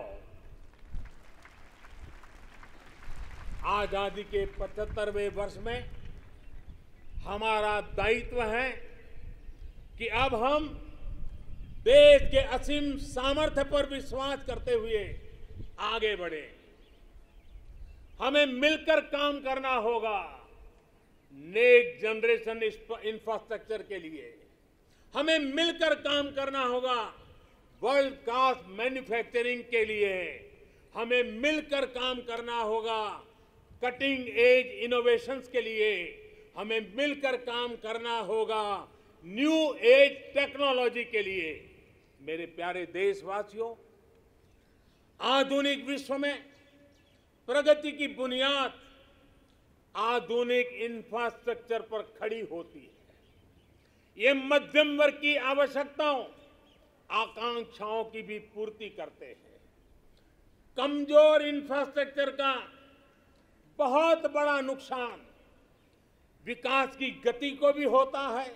आजादी के 75वें वर्ष में हमारा दायित्व है कि अब हम देश के असीम सामर्थ्य पर विश्वास करते हुए आगे बढ़े। हमें मिलकर काम करना होगा नेक्स्ट जनरेशन इंफ्रास्ट्रक्चर के लिए। हमें मिलकर काम करना होगा वर्ल्ड क्लास मैन्युफैक्चरिंग के लिए हमें मिलकर काम करना होगा। कटिंग एज इनोवेशंस के लिए हमें मिलकर काम करना होगा। न्यू एज टेक्नोलॉजी के लिए। मेरे प्यारे देशवासियों, आधुनिक विश्व में प्रगति की बुनियाद आधुनिक इंफ्रास्ट्रक्चर पर खड़ी होती है। ये मध्यम वर्ग की आवश्यकताओं, आकांक्षाओं की भी पूर्ति करते हैं। कमजोर इंफ्रास्ट्रक्चर का बहुत बड़ा नुकसान विकास की गति को भी होता है,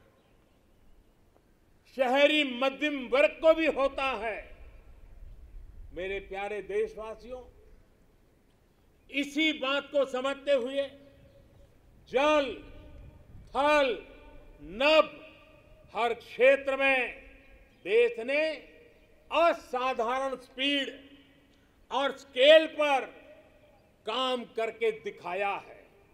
शहरी मध्यम वर्ग को भी होता है। मेरे प्यारे देशवासियों, इसी बात को समझते हुए जल, थल, नभ हर क्षेत्र में देश ने असाधारण स्पीड और स्केल पर काम करके दिखाया है।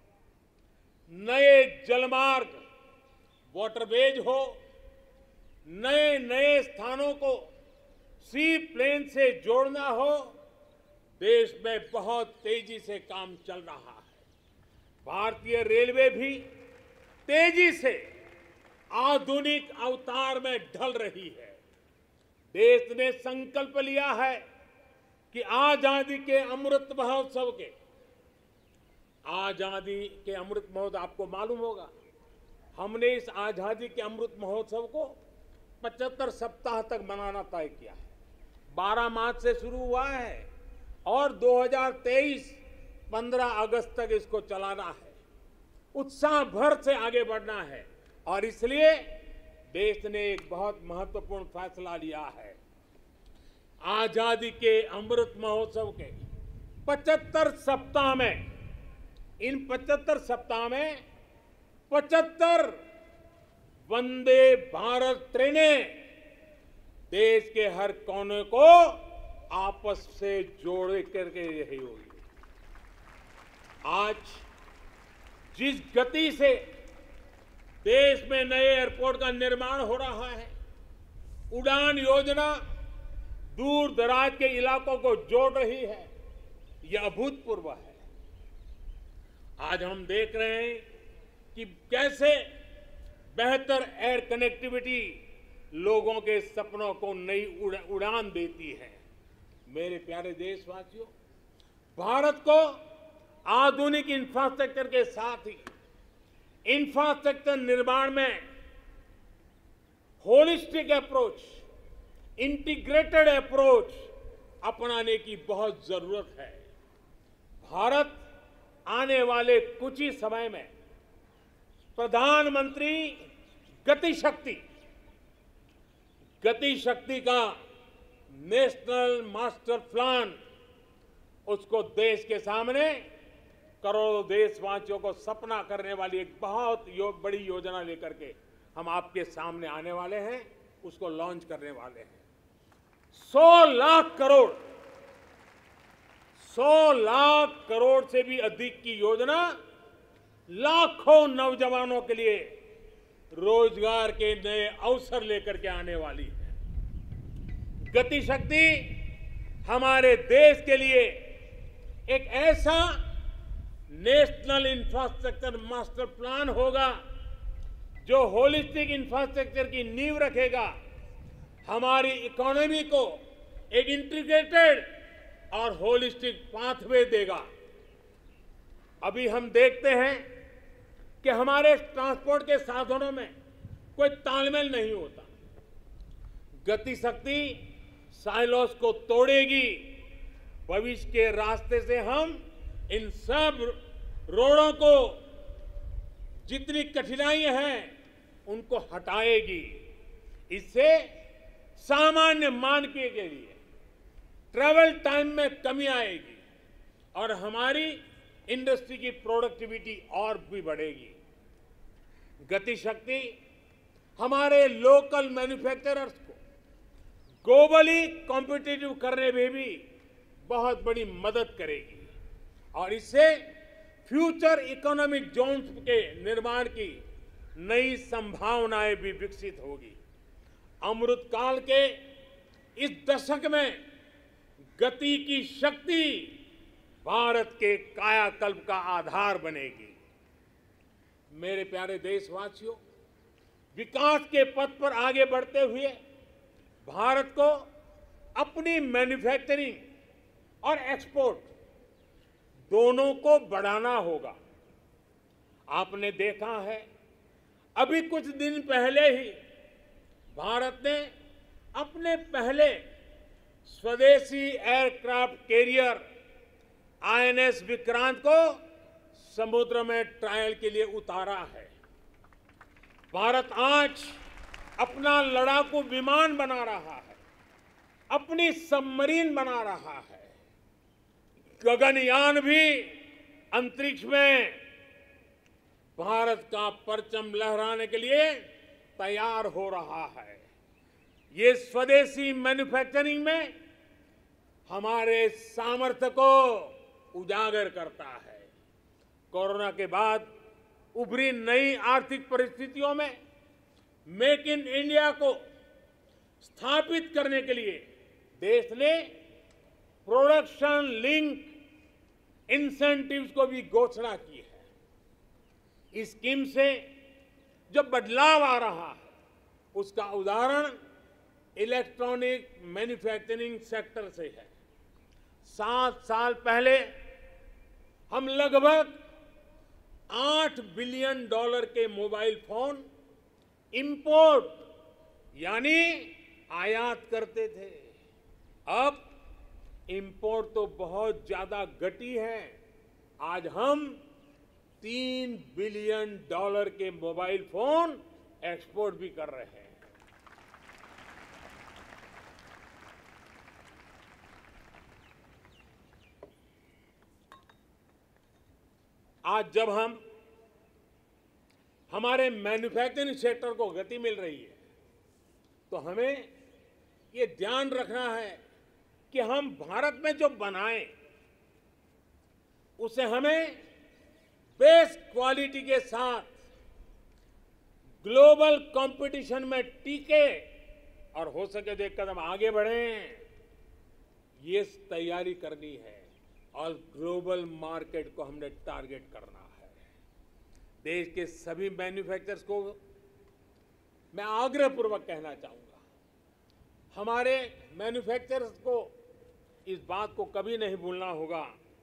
नए जलमार्ग, वाटरवेज हो, नए नए स्थानों को सी प्लेन से जोड़ना हो, देश में बहुत तेजी से काम चल रहा है। भारतीय रेलवे भी तेजी से आधुनिक अवतार में ढल रही है। देश ने संकल्प लिया है कि आजादी के अमृत महोत्सव आपको मालूम होगा, हमने इस आजादी के अमृत महोत्सव को 75 सप्ताह तक मनाना तय किया है। 12 मार्च से शुरू हुआ है और 2023 15 अगस्त तक इसको चलाना है। उत्साह भर से आगे बढ़ना है और इसलिए देश ने एक बहुत महत्वपूर्ण फैसला लिया है। आजादी के अमृत महोत्सव के 75 सप्ताह में, इन 75 सप्ताह में 75 वंदे भारत ट्रेनें देश के हर कोने को आपस से जोड़ करके रही होगी। आज जिस गति से देश में नए एयरपोर्ट का निर्माण हो रहा है, उड़ान योजना दूर दराज के इलाकों को जोड़ रही है, यह अभूतपूर्व है। आज हम देख रहे हैं कि कैसे बेहतर एयर कनेक्टिविटी लोगों के सपनों को नई उड़ान देती है। मेरे प्यारे देशवासियों, भारत को आधुनिक इंफ्रास्ट्रक्चर के साथ ही इंफ्रास्ट्रक्चर निर्माण में होलिस्टिक अप्रोच, इंटीग्रेटेड अप्रोच अपनाने की बहुत जरूरत है। भारत आने वाले कुछ ही समय में प्रधानमंत्री गति शक्ति का नेशनल मास्टर प्लान, उसको देश के सामने करोड़ों देशवासियों को सपना करने वाली एक बहुत बड़ी योजना लेकर के हम आपके सामने आने वाले हैं, उसको लॉन्च करने वाले हैं। 100 लाख करोड़ से भी अधिक की योजना लाखों नौजवानों के लिए रोजगार के नए अवसर लेकर के आने वाली है। गति शक्ति हमारे देश के लिए एक ऐसा नेशनल इंफ्रास्ट्रक्चर मास्टर प्लान होगा जो होलिस्टिक इंफ्रास्ट्रक्चर की नींव रखेगा, हमारी इकोनॉमी को एक इंटीग्रेटेड और होलिस्टिक पाथवे देगा। अभी हम देखते हैं कि हमारे ट्रांसपोर्ट के साधनों में कोई तालमेल नहीं होता। गति शक्ति साइलोस को तोड़ेगी। भविष्य के रास्ते से हम इन सब रोडों को, जितनी कठिनाइयां हैं, उनको हटाएगी। इससे सामान्य मानवीय के लिए ट्रैवल टाइम में कमी आएगी और हमारी इंडस्ट्री की प्रोडक्टिविटी और भी बढ़ेगी। गति शक्ति हमारे लोकल मैन्युफैक्चरर्स को ग्लोबली कॉम्पिटिटिव करने में भी बहुत बड़ी मदद करेगी और इससे फ्यूचर इकोनॉमिक जोन्स के निर्माण की नई संभावनाएं भी विकसित होगी। अमृतकाल के इस दशक में गति की शक्ति भारत के कायाकल्प का आधार बनेगी। मेरे प्यारे देशवासियों, विकास के पथ पर आगे बढ़ते हुए भारत को अपनी मैन्युफैक्चरिंग और एक्सपोर्ट दोनों को बढ़ाना होगा। आपने देखा है, अभी कुछ दिन पहले ही भारत ने अपने पहले स्वदेशी एयरक्राफ्ट कैरियर आईएनएस विक्रांत को समुद्र में ट्रायल के लिए उतारा है। भारत आज अपना लड़ाकू विमान बना रहा है, अपनी सबमरीन बना रहा है, गगनयान भी अंतरिक्ष में भारत का परचम लहराने के लिए तैयार हो रहा है। ये स्वदेशी मैन्युफैक्चरिंग में हमारे सामर्थ्य को उजागर करता है। कोरोना के बाद उभरी नई आर्थिक परिस्थितियों में मेक इन इंडिया को स्थापित करने के लिए देश ने प्रोडक्शन लिंक इंसेंटिव्स को भी घोषणा की है। इस स्कीम से जो बदलाव आ रहा है उसका उदाहरण इलेक्ट्रॉनिक मैन्युफैक्चरिंग सेक्टर से है। 7 साल पहले हम लगभग $8 बिलियन के मोबाइल फोन इंपोर्ट यानी आयात करते थे। अब इंपोर्ट तो बहुत ज्यादा घटी है। आज हम $3 बिलियन के मोबाइल फोन एक्सपोर्ट भी कर रहे हैं। आज जब हमारे मैन्युफैक्चरिंग सेक्टर को गति मिल रही है तो हमें ये ध्यान रखना है कि हम भारत में जो बनाएं उसे हमें बेस्ट क्वालिटी के साथ ग्लोबल कंपटीशन में टिके और हो सके तो एक कदम आगे बढ़ें, ये तैयारी करनी है और ग्लोबल मार्केट को हमने टारगेट करना है। देश के सभी मैन्युफैक्चरर्स को मैं आग्रहपूर्वक कहना चाहूंगा, हमारे मैन्युफैक्चरर्स को इस बात को कभी नहीं भूलना होगा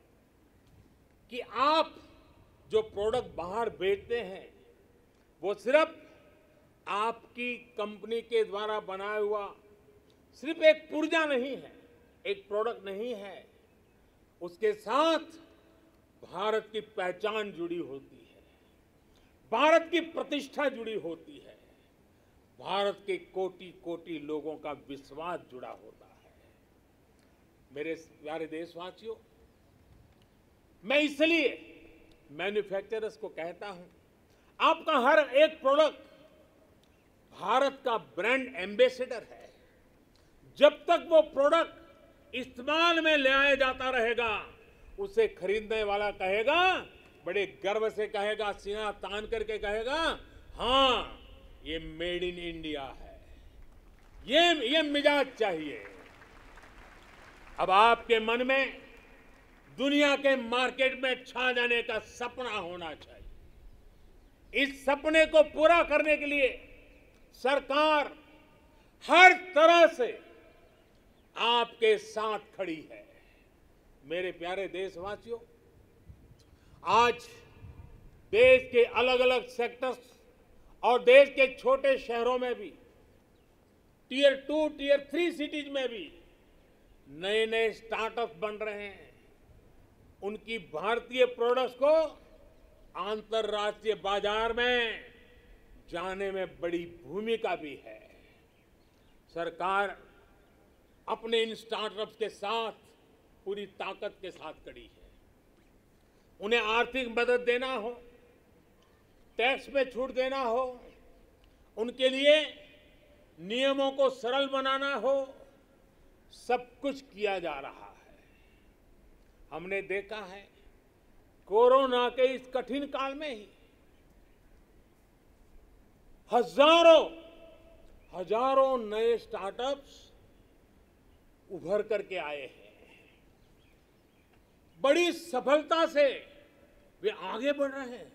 कि आप जो प्रोडक्ट बाहर बेचते हैं वो सिर्फ आपकी कंपनी के द्वारा बनाया हुआ सिर्फ एक पुर्जा नहीं है, एक प्रोडक्ट नहीं है। उसके साथ भारत की पहचान जुड़ी होती है, भारत की प्रतिष्ठा जुड़ी होती है, भारत के कोटि-कोटि लोगों का विश्वास जुड़ा होता है। मेरे प्यारे देशवासियों, मैं इसलिए मैन्युफैक्चरर्स को कहता हूं, आपका हर एक प्रोडक्ट भारत का ब्रांड एम्बेसडर है। जब तक वो प्रोडक्ट इस्तेमाल में ले आया जाता रहेगा, उसे खरीदने वाला कहेगा, बड़े गर्व से कहेगा, सीना तान करके कहेगा, हाँ ये मेड इन इंडिया है। ये मिजाज चाहिए। अब आपके मन में दुनिया के मार्केट में छा जाने का सपना होना चाहिए। इस सपने को पूरा करने के लिए सरकार हर तरह से आपके साथ खड़ी है। मेरे प्यारे देशवासियों, आज देश के अलग अलग सेक्टर्स और देश के छोटे शहरों में भी, टियर 2, टियर 3 सिटीज में भी नए नए स्टार्टअप बन रहे हैं। उनकी भारतीय प्रोडक्ट्स को अंतर्राष्ट्रीय बाजार में जाने में बड़ी भूमिका भी है। सरकार अपने इन स्टार्टअप्स के साथ पूरी ताकत के साथ खड़ी है। उन्हें आर्थिक मदद देना हो, टैक्स में छूट देना हो, उनके लिए नियमों को सरल बनाना हो, सब कुछ किया जा रहा है। हमने देखा है कोरोना के इस कठिन काल में ही हजारों नए स्टार्टअप्स उभर करके आए हैं। बड़ी सफलता से वे आगे बढ़ रहे हैं।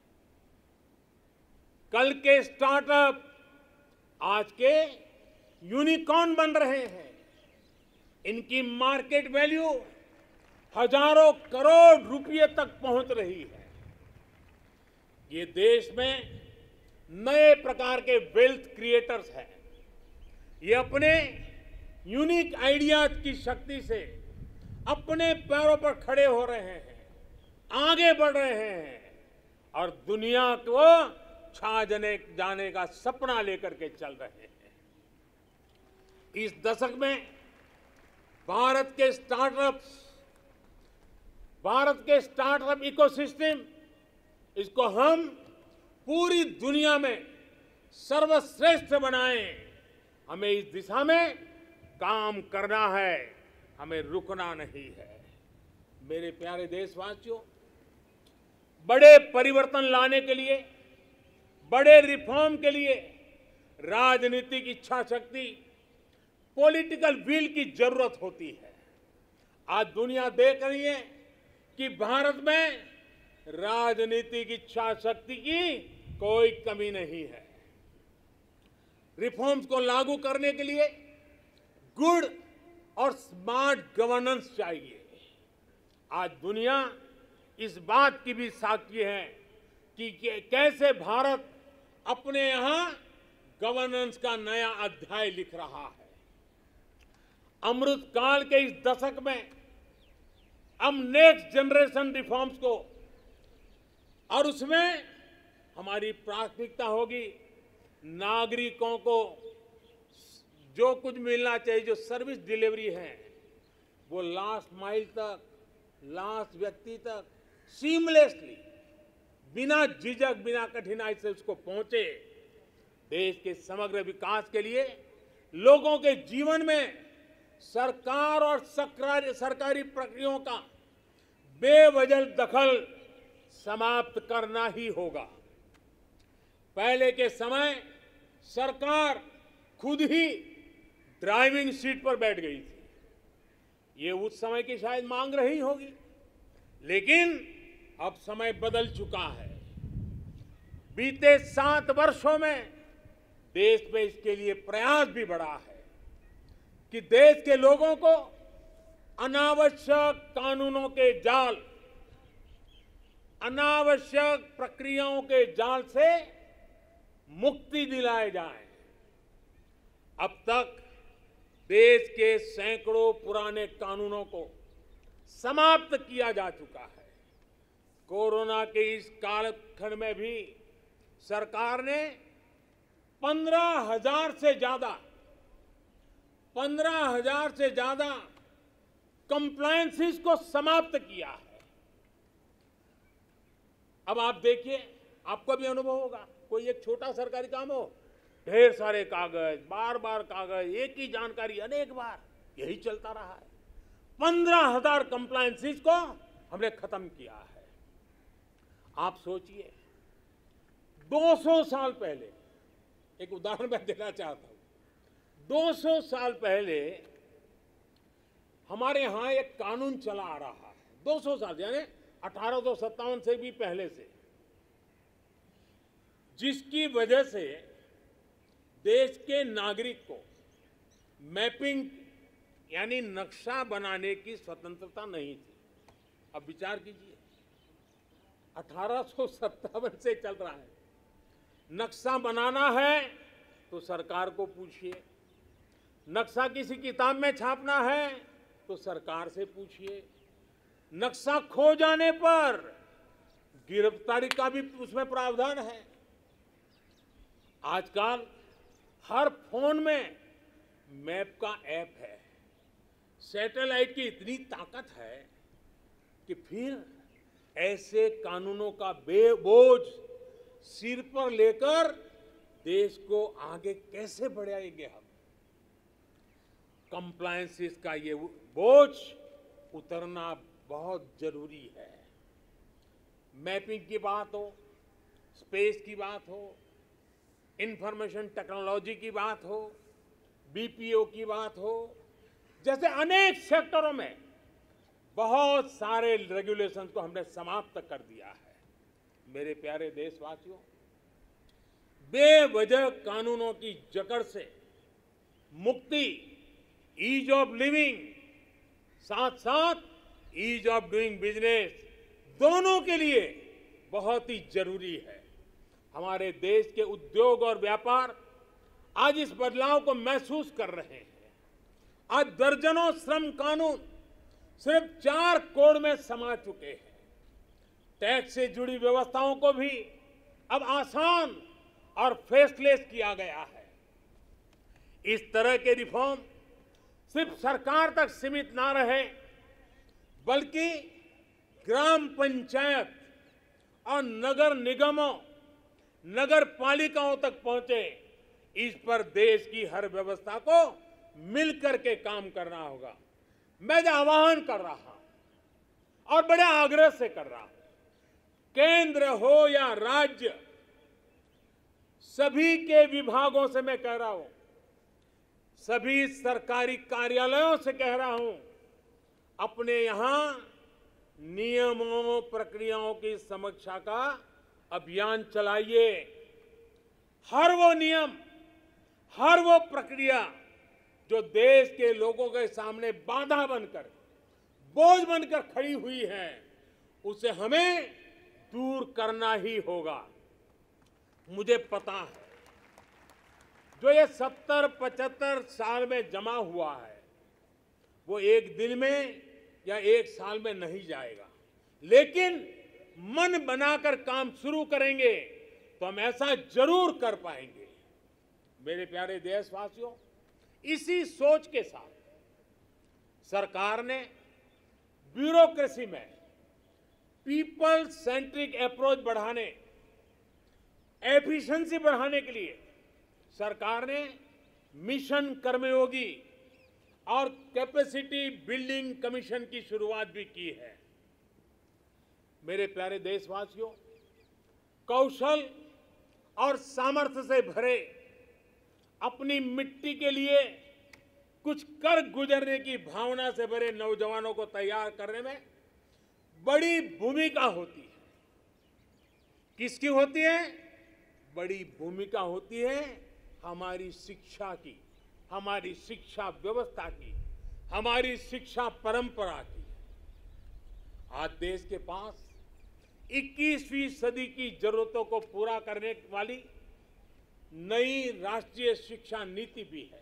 कल के स्टार्टअप आज के यूनिकॉर्न बन रहे हैं। इनकी मार्केट वैल्यू हजारों करोड़ रुपए तक पहुंच रही है। ये देश में नए प्रकार के वेल्थ क्रिएटर्स हैं। ये अपने यूनिक आइडियाज की शक्ति से अपने पैरों पर खड़े हो रहे हैं, आगे बढ़ रहे हैं और दुनिया को छा जाने का सपना लेकर के चल रहे हैं। इस दशक में भारत के स्टार्टअप इकोसिस्टम, इसको हम पूरी दुनिया में सर्वश्रेष्ठ बनाएं। हमें इस दिशा में काम करना है, हमें रुकना नहीं है। मेरे प्यारे देशवासियों, बड़े परिवर्तन लाने के लिए, बड़े रिफॉर्म के लिए राजनीतिक इच्छा शक्ति, पॉलिटिकल विल की जरूरत होती है। आज दुनिया देख रही है कि भारत में राजनीतिक इच्छा शक्ति की कोई कमी नहीं है। रिफॉर्म्स को लागू करने के लिए गुड और स्मार्ट गवर्नेंस चाहिए। आज दुनिया इस बात की भी साक्षी है कि कैसे भारत अपने यहां गवर्नेंस का नया अध्याय लिख रहा है। अमृत काल के इस दशक में हम नेक्स्ट जनरेशन रिफॉर्म्स को, और उसमें हमारी प्राथमिकता होगी नागरिकों को जो कुछ मिलना चाहिए, जो सर्विस डिलीवरी है वो लास्ट माइल तक, लास्ट व्यक्ति तक सीमलेसली, बिना झिझक, बिना कठिनाई से उसको पहुंचे। देश के समग्र विकास के लिए लोगों के जीवन में सरकार और सरकारी प्रक्रियाओं का बेवजह दखल समाप्त करना ही होगा। पहले के समय सरकार खुद ही ड्राइविंग सीट पर बैठ गई थी। ये उस समय की शायद मांग रही होगी, लेकिन अब समय बदल चुका है। बीते 7 वर्षों में देश में इसके लिए प्रयास भी बढ़ा है कि देश के लोगों को अनावश्यक कानूनों के जाल, अनावश्यक प्रक्रियाओं के जाल से मुक्ति दिलाए जाए। अब तक देश के सैकड़ों पुराने कानूनों को समाप्त किया जा चुका है। कोरोना के इस कालखंड में भी सरकार ने 15,000 से ज्यादा कंप्लायंसेस को समाप्त किया है। अब आप देखिए, आपको भी अनुभव होगा, कोई एक छोटा सरकारी काम हो, ढेर सारे कागज, बार बार कागज, एक ही जानकारी अनेक बार, यही चलता रहा है। 15,000 कंप्लायंसेस को हमने खत्म किया है। आप सोचिए, 200 साल पहले, एक उदाहरण मैं देना चाहता हूं। 200 साल पहले हमारे यहां एक कानून चला आ रहा है। 200 साल यानी 1857 से भी पहले से, जिसकी वजह से देश के नागरिक को मैपिंग यानी नक्शा बनाने की स्वतंत्रता नहीं थी। अब विचार कीजिए, 1857 से चल रहा है। नक्शा बनाना है तो सरकार को पूछिए, नक्शा किसी किताब में छापना है तो सरकार से पूछिए, नक्शा खो जाने पर गिरफ्तारी का भी उसमें प्रावधान है। आजकल हर फोन में मैप का ऐप है। सैटेलाइट की इतनी ताकत है कि फिर ऐसे कानूनों का बोझ सिर पर लेकर देश को आगे कैसे बढ़ाएंगे हम। कंप्लायंसेस का ये बोझ उतरना बहुत जरूरी है। मैपिंग की बात हो, स्पेस की बात हो, इंफॉर्मेशन टेक्नोलॉजी की बात हो, बीपीओ की बात हो, जैसे अनेक सेक्टरों में बहुत सारे रेगुलेशंस को हमने समाप्त कर दिया है। मेरे प्यारे देशवासियों, बेवजह कानूनों की जकड़ से मुक्ति, ईज ऑफ लिविंग, साथ साथ ईज ऑफ डूइंग बिजनेस, दोनों के लिए बहुत ही जरूरी है। हमारे देश के उद्योग और व्यापार आज इस बदलाव को महसूस कर रहे हैं। आज दर्जनों श्रम कानून सिर्फ 4 कोड में समा चुके हैं। टैक्स से जुड़ी व्यवस्थाओं को भी अब आसान और फेसलेस किया गया है। इस तरह के रिफॉर्म सिर्फ सरकार तक सीमित ना रहे, बल्कि ग्राम पंचायत और नगर निगमों, नगर पालिकाओं तक पहुंचे। इस पर देश की हर व्यवस्था को मिलकर के काम करना होगा। मैं जो आह्वान कर रहा हूं और बड़े आग्रह से कर रहा हूं, केंद्र हो या राज्य, सभी के विभागों से मैं कह रहा हूं, सभी सरकारी कार्यालयों से कह रहा हूं, अपने यहां नियमों प्रक्रियाओं की समीक्षा का अभियान चलाइए। हर वो नियम, हर वो प्रक्रिया जो देश के लोगों के सामने बाधा बनकर, बोझ बनकर खड़ी हुई है, उसे हमें दूर करना ही होगा। मुझे पता है, जो ये 70-75 साल में जमा हुआ है, वो एक दिन में या एक साल में नहीं जाएगा। लेकिन मन बनाकर काम शुरू करेंगे तो हम ऐसा जरूर कर पाएंगे। मेरे प्यारे देशवासियों, इसी सोच के साथ सरकार ने ब्यूरोक्रेसी में पीपल सेंट्रिक अप्रोच बढ़ाने, एफिशिएंसी बढ़ाने के लिए सरकार ने मिशन कर्मयोगी और कैपेसिटी बिल्डिंग कमीशन की शुरुआत भी की है। मेरे प्यारे देशवासियों, कौशल और सामर्थ्य से भरे, अपनी मिट्टी के लिए कुछ कर गुजरने की भावना से भरे नौजवानों को तैयार करने में बड़ी भूमिका होती है। किसकी होती है? बड़ी भूमिका होती है हमारी शिक्षा की, हमारी शिक्षा व्यवस्था की, हमारी शिक्षा परंपरा की। आज देश के पास 21वीं सदी की जरूरतों को पूरा करने वाली नई राष्ट्रीय शिक्षा नीति भी है।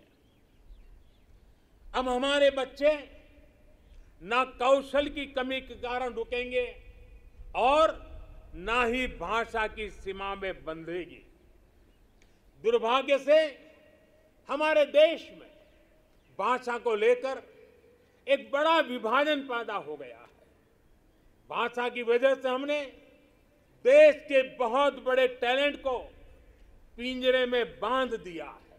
अब हमारे बच्चे ना कौशल की कमी के कारण रुकेंगे और ना ही भाषा की सीमा में बंधेगी। दुर्भाग्य से हमारे देश में भाषा को लेकर एक बड़ा विभाजन पैदा हो गया है। भाषा की वजह से हमने देश के बहुत बड़े टैलेंट को पिंजरे में बांध दिया है।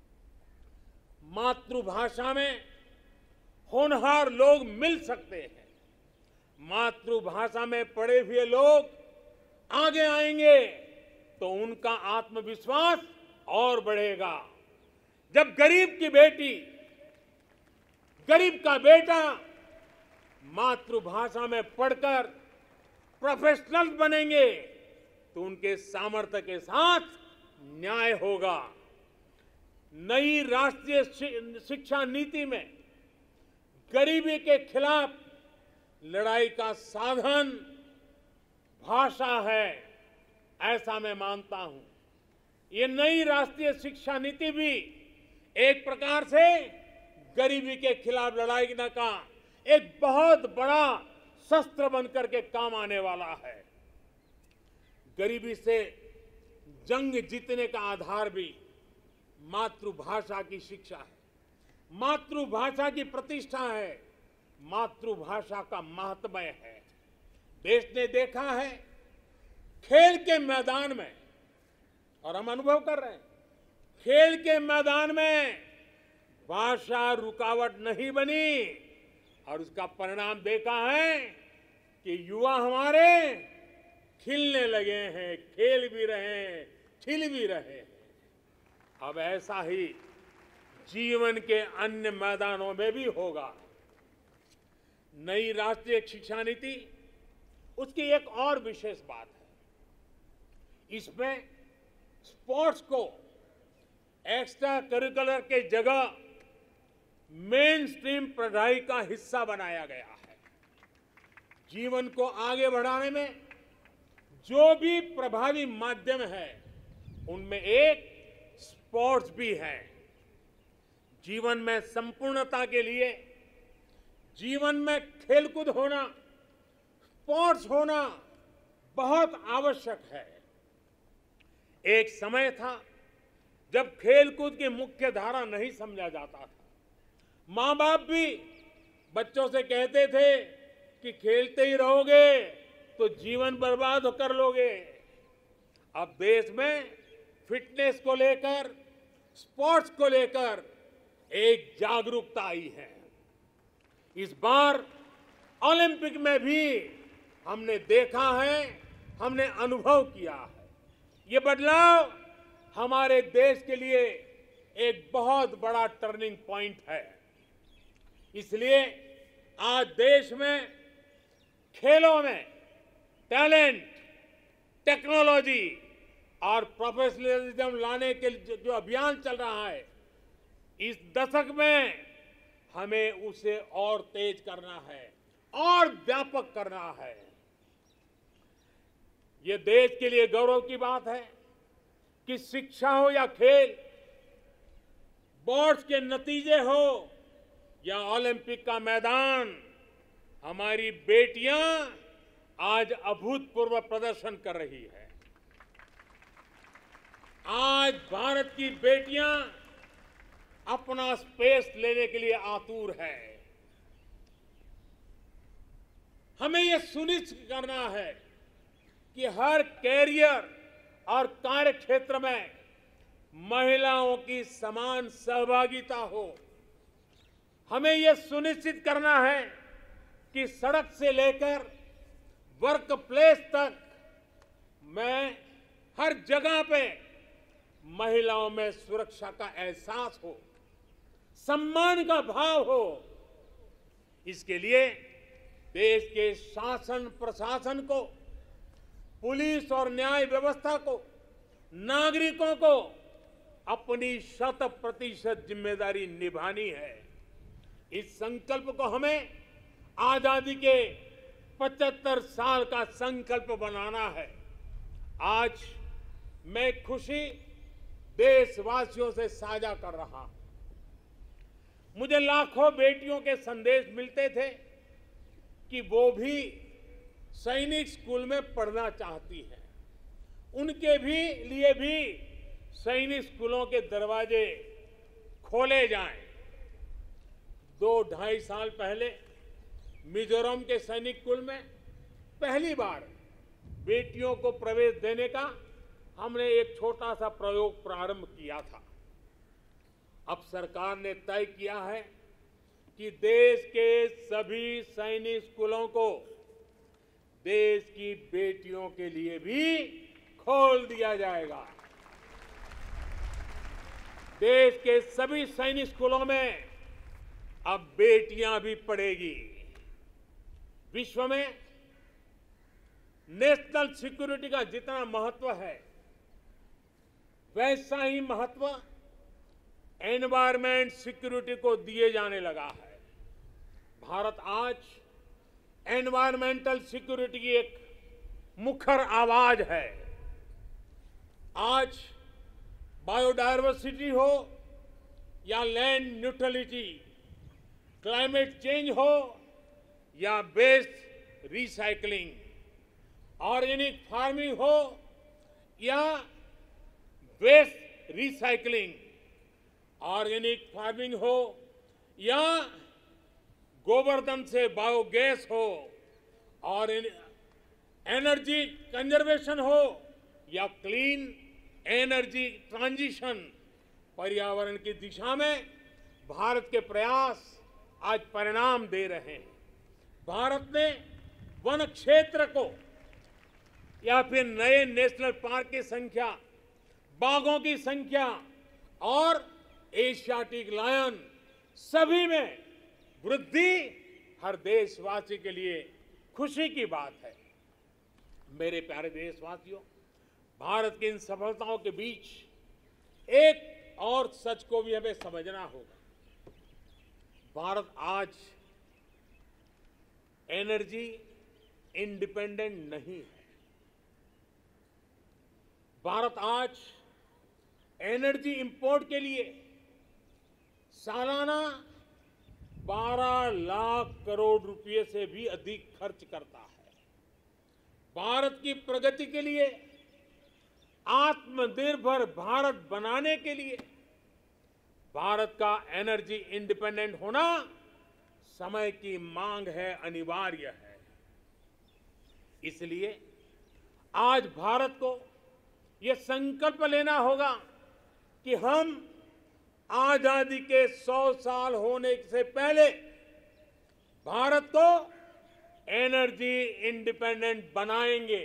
मातृभाषा में होनहार लोग मिल सकते हैं। मातृभाषा में पढ़े हुए लोग आगे आएंगे तो उनका आत्मविश्वास और बढ़ेगा। जब गरीब की बेटी, गरीब का बेटा मातृभाषा में पढ़कर प्रोफेशनल बनेंगे तो उनके सामर्थ्य के साथ न्याय होगा। नई राष्ट्रीय शिक्षा नीति में गरीबी के खिलाफ लड़ाई का साधन भाषा है, ऐसा मैं मानता हूं। ये नई राष्ट्रीय शिक्षा नीति भी एक प्रकार से गरीबी के खिलाफ लड़ाई का एक बहुत बड़ा शस्त्र बनकर के काम आने वाला है। गरीबी से जंग जीतने का आधार भी मातृभाषा की शिक्षा है, मातृभाषा की प्रतिष्ठा है, मातृभाषा का महात्म्य है। देश ने देखा है खेल के मैदान में, और हम अनुभव कर रहे हैं, खेल के मैदान में भाषा रुकावट नहीं बनी और उसका परिणाम देखा है कि युवा हमारे खिलने लगे हैं, खेल भी रहे हैं, खिल भी रहे हैं। अब ऐसा ही जीवन के अन्य मैदानों में भी होगा। नई राष्ट्रीय शिक्षा नीति, उसकी एक और विशेष बात है, इसमें स्पोर्ट्स को एक्स्ट्रा करिकुलर के जगह मेन स्ट्रीम पढ़ाई का हिस्सा बनाया गया है। जीवन को आगे बढ़ाने में जो भी प्रभावी माध्यम है, उनमें एक स्पोर्ट्स भी है। जीवन में संपूर्णता के लिए जीवन में खेलकूद होना, स्पोर्ट्स होना बहुत आवश्यक है। एक समय था जब खेलकूद की मुख्य धारा नहीं समझा जाता था। माँ बाप भी बच्चों से कहते थे कि खेलते ही रहोगे तो जीवन बर्बाद कर लोगे। अब देश में फिटनेस को लेकर, स्पोर्ट्स को लेकर एक जागरूकता आई है। इस बार ओलंपिक में भी हमने देखा है, हमने अनुभव किया है। ये बदलाव हमारे देश के लिए एक बहुत बड़ा टर्निंग पॉइंट है। इसलिए आज देश में खेलों में टैलेंट, टेक्नोलॉजी और प्रोफेशनलिज्म लाने के जो अभियान चल रहा है, इस दशक में हमें उसे और तेज करना है और व्यापक करना है। ये देश के लिए गौरव की बात है कि शिक्षा हो या खेल, बोर्ड्स के नतीजे हो या ओलंपिक का मैदान, हमारी बेटियां आज अभूतपूर्व प्रदर्शन कर रही है। आज भारत की बेटियां अपना स्पेस लेने के लिए आतुर है। हमें यह सुनिश्चित करना है कि हर कैरियर और कार्य क्षेत्र में महिलाओं की समान सहभागिता हो। हमें यह सुनिश्चित करना है कि सड़क से लेकर वर्क प्लेस तक में हर जगह पे महिलाओं में सुरक्षा का एहसास हो, सम्मान का भाव हो। इसके लिए देश के शासन प्रशासन को, पुलिस और न्याय व्यवस्था को, नागरिकों को अपनी 100% जिम्मेदारी निभानी है। इस संकल्प को हमें आजादी के 75 साल का संकल्प बनाना है। आज मैं खुशी देशवासियों से साझा कर रहा हूं। मुझे लाखों बेटियों के संदेश मिलते थे कि वो भी सैनिक स्कूल में पढ़ना चाहती हैं। उनके लिए भी सैनिक स्कूलों के दरवाजे खोले जाएं। 2-2.5 साल पहले मिजोरम के सैनिक स्कूल में पहली बार बेटियों को प्रवेश देने का हमने एक छोटा सा प्रयोग प्रारंभ किया था। अब सरकार ने तय किया है कि देश के सभी सैनिक स्कूलों को देश की बेटियों के लिए भी खोल दिया जाएगा। देश के सभी सैनिक स्कूलों में अब बेटियां भी पढ़ेगी। विश्व में नेशनल सिक्योरिटी का जितना महत्व है, वैसा ही महत्व एनवायरमेंट सिक्योरिटी को दिए जाने लगा है। भारत आज एनवायरमेंटल सिक्योरिटी की एक मुखर आवाज है। आज बायोडायवर्सिटी हो या लैंड न्यूट्रलिटी, क्लाइमेट चेंज हो या वेस्ट रिसाइकलिंग, ऑर्गेनिक फार्मिंग हो या वेस्ट रिसाइकलिंग, ऑर्गेनिक फार्मिंग हो या गोवर्धन से बायोगैस हो, और एनर्जी कंजर्वेशन हो या क्लीन एनर्जी ट्रांजिशन, पर्यावरण की दिशा में भारत के प्रयास आज परिणाम दे रहे हैं। भारत ने वन क्षेत्र को या फिर नए नेशनल पार्क की संख्या, बाघों की संख्या और एशियाटिक लायन, सभी में वृद्धि हर देशवासी के लिए खुशी की बात है। मेरे प्यारे देशवासियों, भारत की इन सफलताओं के बीच एक और सच को भी हमें समझना होगा। भारत आज एनर्जी इंडिपेंडेंट नहीं है। भारत आज एनर्जी इंपोर्ट के लिए सालाना 12 लाख करोड़ रुपए से भी अधिक खर्च करता है। भारत की प्रगति के लिए, आत्मनिर्भर भारत बनाने के लिए भारत का एनर्जी इंडिपेंडेंट होना समय की मांग है, अनिवार्य है। इसलिए आज भारत को यह संकल्प लेना होगा कि हम आजादी के 100 साल होने से पहले भारत को एनर्जी इंडिपेंडेंट बनाएंगे।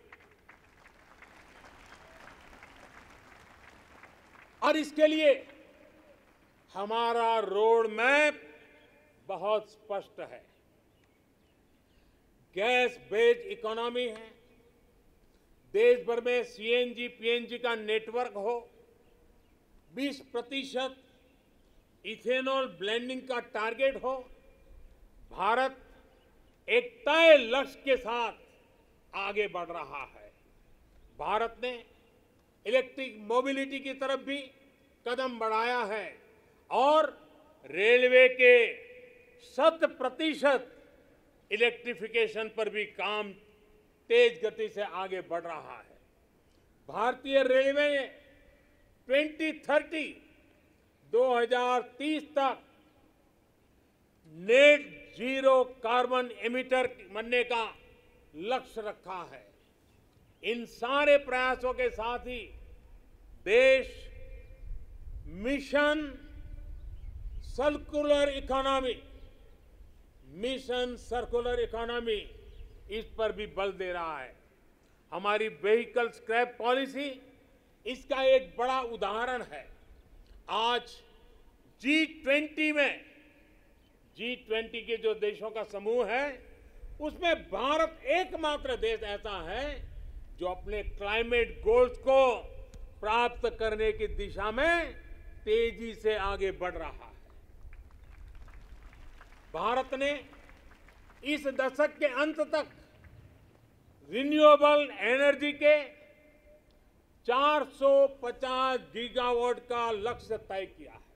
और इसके लिए हमारा रोड मैप बहुत स्पष्ट है। गैस बेस्ड इकोनॉमी है, देश भर में सीएनजी पीएनजी का नेटवर्क हो, 20% इथेनॉल ब्लेंडिंग का टारगेट हो। भारत एक तय लक्ष्य के साथ आगे बढ़ रहा है। भारत ने इलेक्ट्रिक मोबिलिटी की तरफ भी कदम बढ़ाया है और रेलवे के 100% इलेक्ट्रिफिकेशन पर भी काम तेज गति से आगे बढ़ रहा है। भारतीय रेलवे ने 2030 तक नेट जीरो कार्बन एमिटर बनने का लक्ष्य रखा है। इन सारे प्रयासों के साथ ही देश मिशन सर्कुलर इकोनॉमी इस पर भी बल दे रहा है। हमारी व्हीकल स्क्रैप पॉलिसी इसका एक बड़ा उदाहरण है। आज G20 के जो देशों का समूह है, उसमें भारत एकमात्र देश ऐसा है जो अपने क्लाइमेट गोल्स को प्राप्त करने की दिशा में तेजी से आगे बढ़ रहा है। भारत ने इस दशक के अंत तक रिन्यूएबल एनर्जी के 450 गीगावाट का लक्ष्य तय किया है।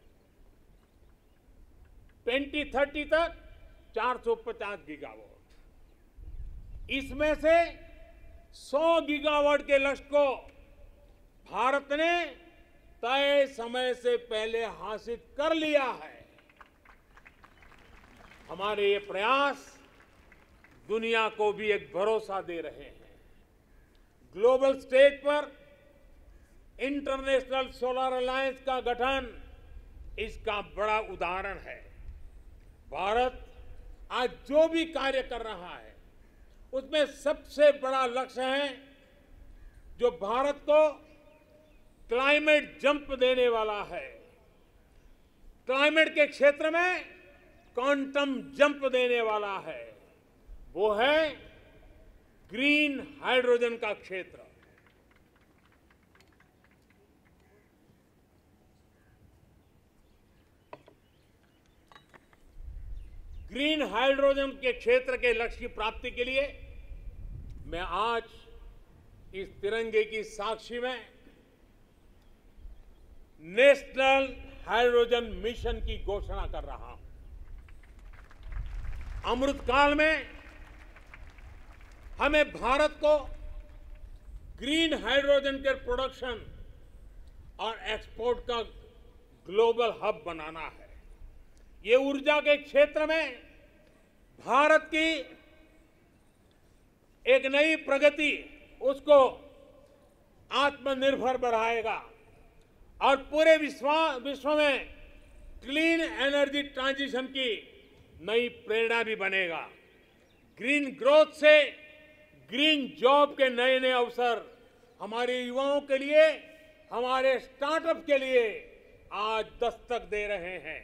2030 तक 450 गीगावाट। इसमें से 100 गीगावाट के लक्ष्य को भारत ने तय समय से पहले हासिल कर लिया है। हमारे ये प्रयास दुनिया को भी एक भरोसा दे रहे हैं। ग्लोबल स्टेज पर इंटरनेशनल सोलर अलायंस का गठन इसका बड़ा उदाहरण है। भारत आज जो भी कार्य कर रहा है, उसमें सबसे बड़ा लक्ष्य है जो भारत को क्लाइमेट जंप देने वाला है। क्लाइमेट के क्षेत्र में क्वांटम जंप देने वाला है, वो है ग्रीन हाइड्रोजन का क्षेत्र। ग्रीन हाइड्रोजन के क्षेत्र के लक्ष्य की प्राप्ति के लिए मैं आज इस तिरंगे की साक्षी में नेशनल हाइड्रोजन मिशन की घोषणा कर रहा हूं। अमृतकाल में हमें भारत को ग्रीन हाइड्रोजन के प्रोडक्शन और एक्सपोर्ट का ग्लोबल हब बनाना है। ये ऊर्जा के क्षेत्र में भारत की एक नई प्रगति उसको आत्मनिर्भर बढ़ाएगा और पूरे विश्व में क्लीन एनर्जी ट्रांजिशन की नई प्रेरणा भी बनेगा। ग्रीन ग्रोथ से ग्रीन जॉब के नए नए अवसर हमारे युवाओं के लिए, हमारे स्टार्टअप के लिए आज दस्तक दे रहे हैं।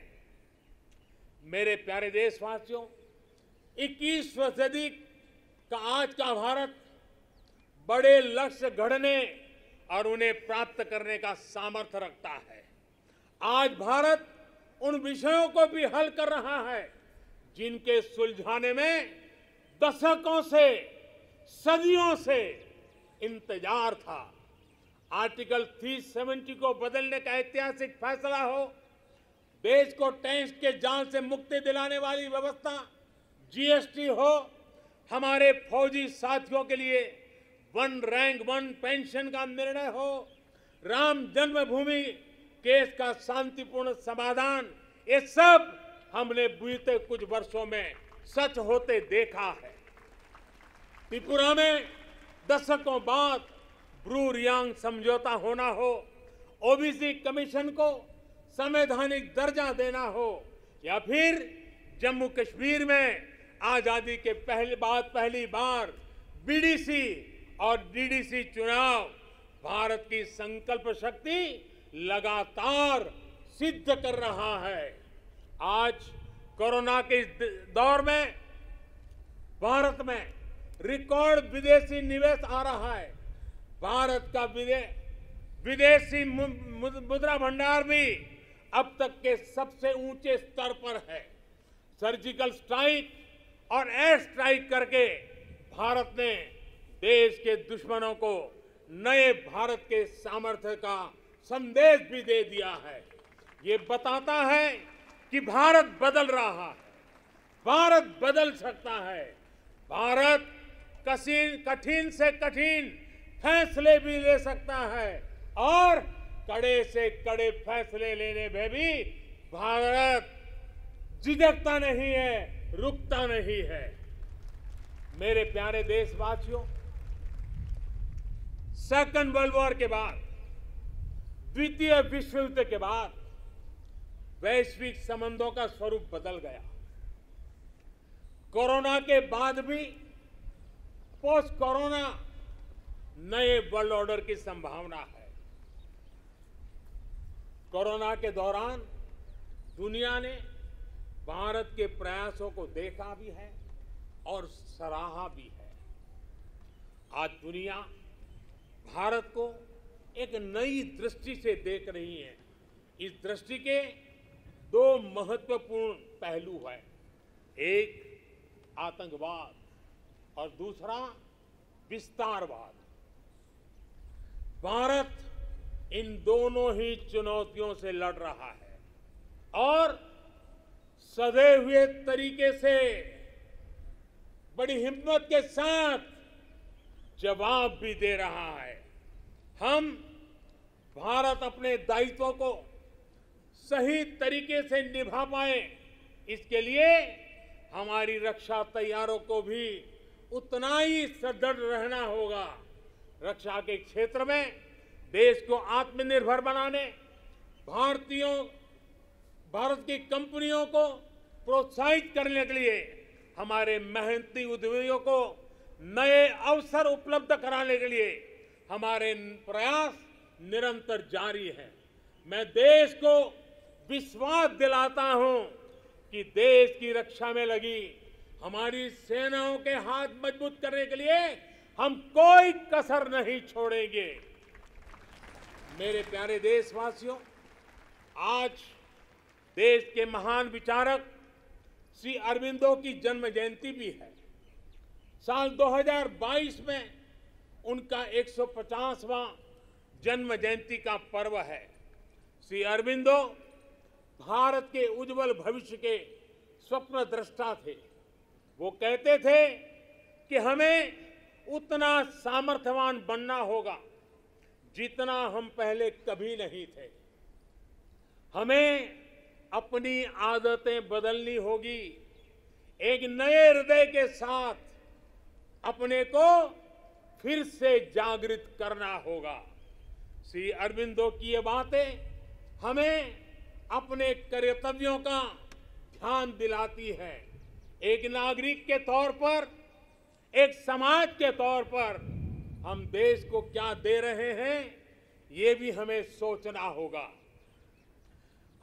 मेरे प्यारे देशवासियों, 21वीं सदी का आज का भारत बड़े लक्ष्य गढ़ने और उन्हें प्राप्त करने का सामर्थ्य रखता है। आज भारत उन विषयों को भी हल कर रहा है जिनके सुलझाने में दशकों से, सदियों से इंतजार था। आर्टिकल 370 को बदलने का ऐतिहासिक फैसला हो, देश को टैक्स के जाल से मुक्ति दिलाने वाली व्यवस्था, जीएसटी हो, हमारे फौजी साथियों के लिए वन रैंक वन पेंशन का निर्णय हो, राम जन्मभूमि केस का शांतिपूर्ण समाधान, ये सब हमने बीते कुछ वर्षों में सच होते देखा है। त्रिपुरा में दशकों बाद ब्रू रियांग समझौता होना हो, ओबीसी कमीशन को संवैधानिक दर्जा देना हो, या फिर जम्मू कश्मीर में आजादी के पहली बार बीडीसी और डीडीसी चुनाव, भारत की संकल्प शक्ति लगातार सिद्ध कर रहा है। आज कोरोना के इस दौर में भारत में रिकॉर्ड विदेशी निवेश आ रहा है। भारत का विदेशी मुद्रा भंडार भी अब तक के सबसे ऊंचे स्तर पर है। सर्जिकल स्ट्राइक और एयर स्ट्राइक करके भारत ने देश के दुश्मनों को नए भारत के सामर्थ्य का संदेश भी दे दिया है। ये बताता है कि भारत बदल रहा है, भारत बदल सकता है। भारत कठिन से कठिन फैसले भी ले सकता है और कड़े से कड़े फैसले लेने में भी भारत झिझकता नहीं है, रुकता नहीं है। मेरे प्यारे देशवासियों, सेकंड वर्ल्ड वॉर के बाद, द्वितीय विश्व युद्ध के बाद वैश्विक संबंधों का स्वरूप बदल गया। कोरोना के बाद भी पोस्ट कोरोना नए वर्ल्ड ऑर्डर की संभावना है। कोरोना के दौरान दुनिया ने भारत के प्रयासों को देखा भी है और सराहा भी है। आज दुनिया भारत को एक नई दृष्टि से देख रही है। इस दृष्टि के दो महत्वपूर्ण पहलू हैं, एक आतंकवाद और दूसरा विस्तारवाद। भारत इन दोनों ही चुनौतियों से लड़ रहा है और सधे हुए तरीके से, बड़ी हिम्मत के साथ जवाब भी दे रहा है। हम भारत अपने दायित्वों को सही तरीके से निभा पाए, इसके लिए हमारी रक्षा तैयारों को भी उतना ही सदृढ़ रहना होगा। रक्षा के क्षेत्र में देश को आत्मनिर्भर बनाने, भारत की कंपनियों को प्रोत्साहित करने के लिए, हमारे मेहनती उद्यमियों को नए अवसर उपलब्ध कराने के लिए हमारे प्रयास निरंतर जारी हैं। मैं देश को विश्वास दिलाता हूं कि देश की रक्षा में लगी हमारी सेनाओं के हाथ मजबूत करने के लिए हम कोई कसर नहीं छोड़ेंगे। मेरे प्यारे देशवासियों, आज देश के महान विचारक श्री अरबिंदो की जन्म जयंती भी है। साल 2022 में उनका 150वां जन्म जयंती का पर्व है। श्री अरबिंदो भारत के उज्जवल भविष्य के स्वप्न दृष्टा थे। वो कहते थे कि हमें उतना सामर्थ्यवान बनना होगा जितना हम पहले कभी नहीं थे। हमें अपनी आदतें बदलनी होगी, एक नए हृदय के साथ अपने को फिर से जागृत करना होगा। श्री अरबिंदो की ये बातें हमें अपने कर्तव्यों का ध्यान दिलाती है। एक नागरिक के तौर पर, एक समाज के तौर पर हम देश को क्या दे रहे हैं, ये भी हमें सोचना होगा।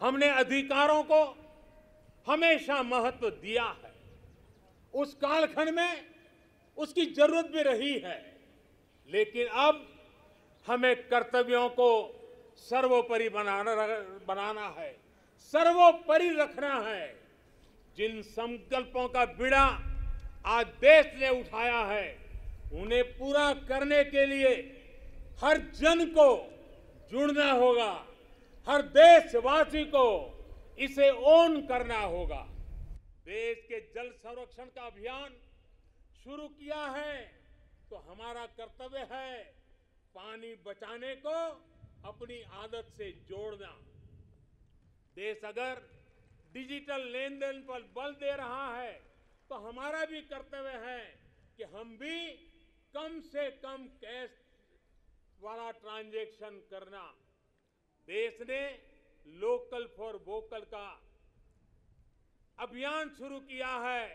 हमने अधिकारों को हमेशा महत्व दिया है। उस कालखंड में उसकी जरूरत भी रही है, लेकिन अब हमें कर्तव्यों को सर्वोपरि बनाना है, सर्वोपरि रखना है। जिन संकल्पों का बीड़ा आज देश ने उठाया है, उन्हें पूरा करने के लिए हर जन को जुड़ना होगा, हर देशवासी को इसे ओन करना होगा। देश के जल संरक्षण का अभियान शुरू किया है तो हमारा कर्तव्य है पानी बचाने को अपनी आदत से जोड़ना। देश अगर डिजिटल लेन देन पर बल दे रहा है तो हमारा भी कर्तव्य है कि हम भी कम से कम कैश वाला ट्रांजैक्शन करना। देश ने लोकल फॉर वोकल का अभियान शुरू किया है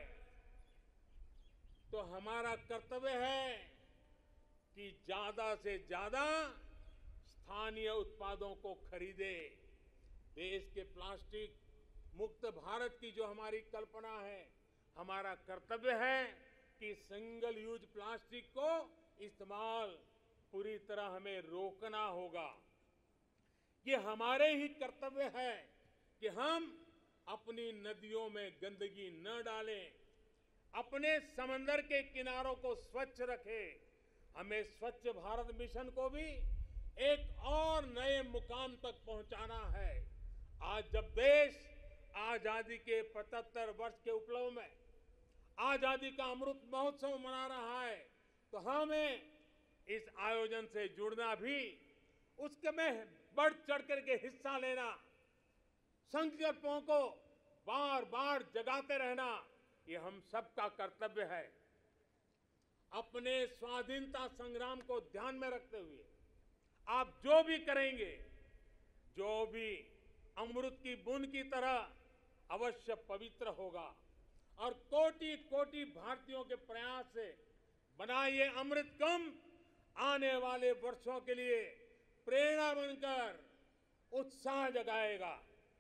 तो हमारा कर्तव्य है कि ज्यादा से ज्यादा स्थानीय उत्पादों को खरीदे। देश के प्लास्टिक मुक्त भारत की जो हमारी कल्पना है, हमारा कर्तव्य है कि सिंगल यूज प्लास्टिक को इस्तेमाल पूरी तरह हमें रोकना होगा। ये हमारे ही कर्तव्य है कि हम अपनी नदियों में गंदगी न डालें, अपने समंदर के किनारों को स्वच्छ रखें। हमें स्वच्छ भारत मिशन को भी एक और नए मुकाम तक पहुंचाना है। आज जब देश आजादी के 75 वर्ष के उपलक्ष्य में आजादी का अमृत महोत्सव मना रहा है तो हमें इस आयोजन से जुड़ना भी, उसके में बढ़ चढ़ करके हिस्सा लेना, संकल्पों को बार बार जगाते रहना, ये हम सबका कर्तव्य है। अपने स्वाधीनता संग्राम को ध्यान में रखते हुए आप जो भी करेंगे, जो भी अमृत की बूंद की तरह अवश्य पवित्र होगा और कोटि कोटि भारतीयों के प्रयास से बना ये अमृत कुंभ आने वाले वर्षों के लिए प्रेरणा बनकर उत्साह जगाएगा।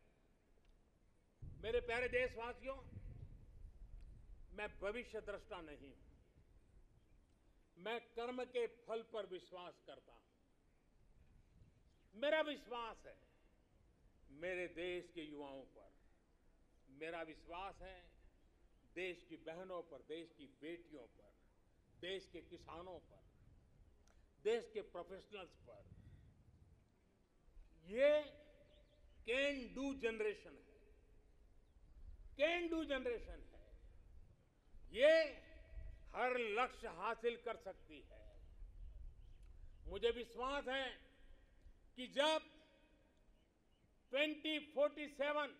मेरे प्यारे देशवासियों, मैं भविष्य दृष्टा नहीं हूं, मैं कर्म के फल पर विश्वास करता हूं। मेरा विश्वास है मेरे देश के युवाओं पर, मेरा विश्वास है देश की बहनों पर, देश की बेटियों पर, देश के किसानों पर, देश के प्रोफेशनल्स पर। ये कैन डू जनरेशन है, कैन डू जनरेशन है। ये हर लक्ष्य हासिल कर सकती है। मुझे विश्वास है कि जब 2047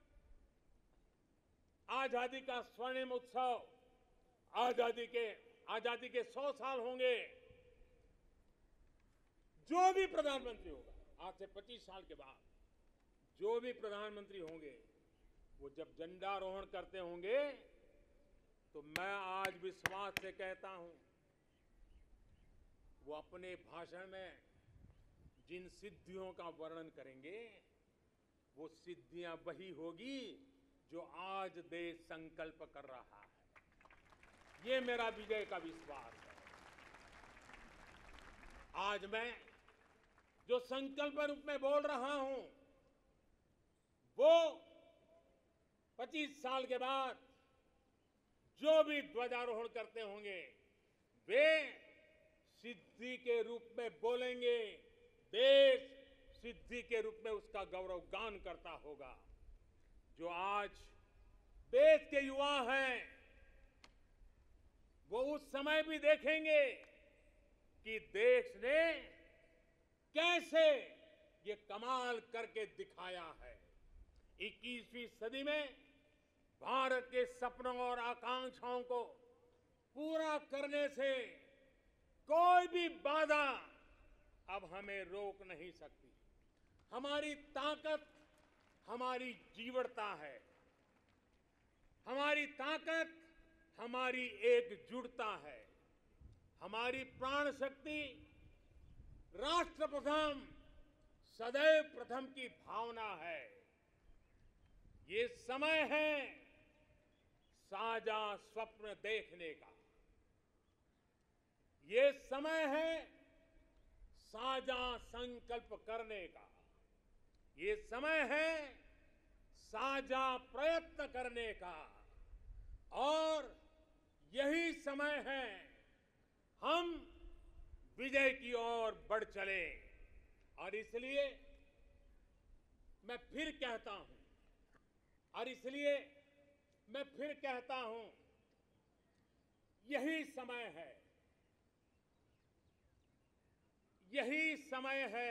आजादी का स्वर्णिम उत्सव, आजादी के 100 साल होंगे, जो भी प्रधानमंत्री होगा आज से 25 साल के बाद, जो भी प्रधानमंत्री होंगे, वो जब झंडारोहण करते होंगे तो मैं आज विश्वास से कहता हूं, वो अपने भाषण में जिन सिद्धियों का वर्णन करेंगे, वो सिद्धियां वही होगी जो आज देश संकल्प कर रहा है। ये मेरा विजय का विश्वास है। आज मैं जो संकल्प रूप में बोल रहा हूं, वो 25 साल के बाद जो भी ध्वजारोहण करते होंगे, वे सिद्धि के रूप में बोलेंगे। देश सिद्धि के रूप में उसका गौरव गान करता होगा। जो आज देश के युवा हैं, वो उस समय भी देखेंगे कि देश ने कैसे ये कमाल करके दिखाया है। 21वीं सदी में भारत के सपनों और आकांक्षाओं को पूरा करने से कोई भी बाधा अब हमें रोक नहीं सकती। हमारी ताकत हमारी जीवटता है, हमारी ताकत हमारी एकजुटता है, हमारी प्राण शक्ति राष्ट्र प्रथम, सदैव प्रथम की भावना है। ये समय है साझा स्वप्न देखने का। ये समय है साझा संकल्प करने का। ये समय है साझा प्रयत्न करने का। और यही समय है हम विजय की ओर बढ़ चले। और इसलिए मैं फिर कहता हूं, यही समय है, यही समय है,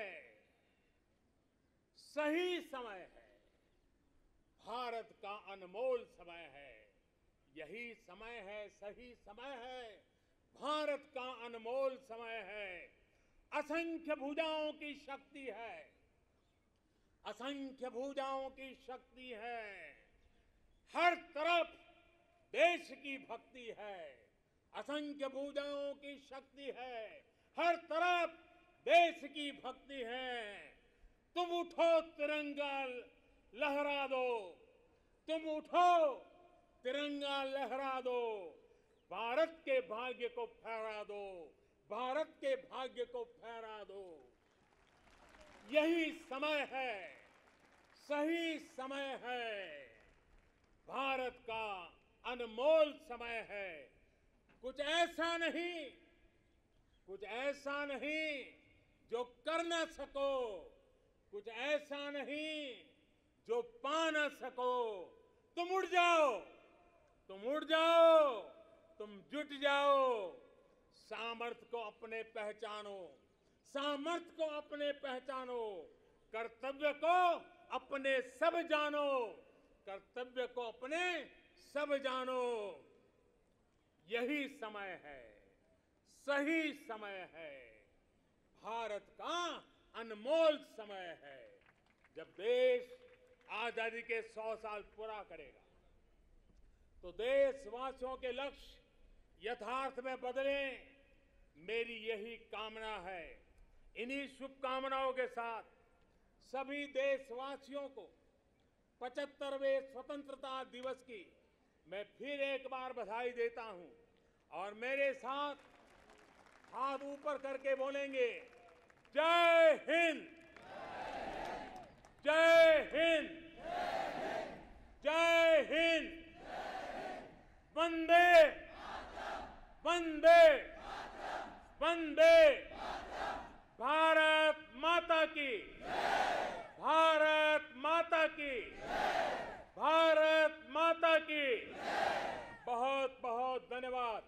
सही समय है, भारत का अनमोल समय है। यही समय है, सही समय है, भारत का अनमोल समय है। असंख्य भुजाओं की शक्ति है, असंख्य भुजाओं की शक्ति है। हर तरफ देश की भक्ति है, असंख्य भुजाओं की शक्ति है। हर तरफ देश की भक्ति है। तुम उठो तिरंगा लहरा दो, तुम उठो तिरंगा लहरा दो, भारत के भाग्य को फहरा दो, भारत के भाग्य को फहरा दो। यही समय है, सही समय है, भारत का अनमोल समय है। कुछ ऐसा नहीं जो कर न सको, कुछ ऐसा नहीं जो पा न सको। तुम उठ जाओ, तुम उठ जाओ, तुम जुट जाओ। सामर्थ्य को अपने पहचानो, सामर्थ्य को अपने पहचानो। कर्तव्य को अपने सब जानो, कर्तव्य को अपने सब जानो। यही समय है, सही समय है, भारत का अनमोल समय है। जब देश आजादी के 100 साल पूरा करेगा तो देशवासियों के लक्ष्य यथार्थ में बदलें, मेरी यही कामना है। इन्हीं शुभकामनाओं के साथ सभी देशवासियों को 75वें स्वतंत्रता दिवस की मैं फिर एक बार बधाई देता हूं। और मेरे साथ हाथ ऊपर करके बोलेंगे, जय हिंद, जय हिंद, जय हिंद, वंदे वंदे वंदे, भारत माता की, भारत माता की, भारत माता की। बहुत बहुत धन्यवाद।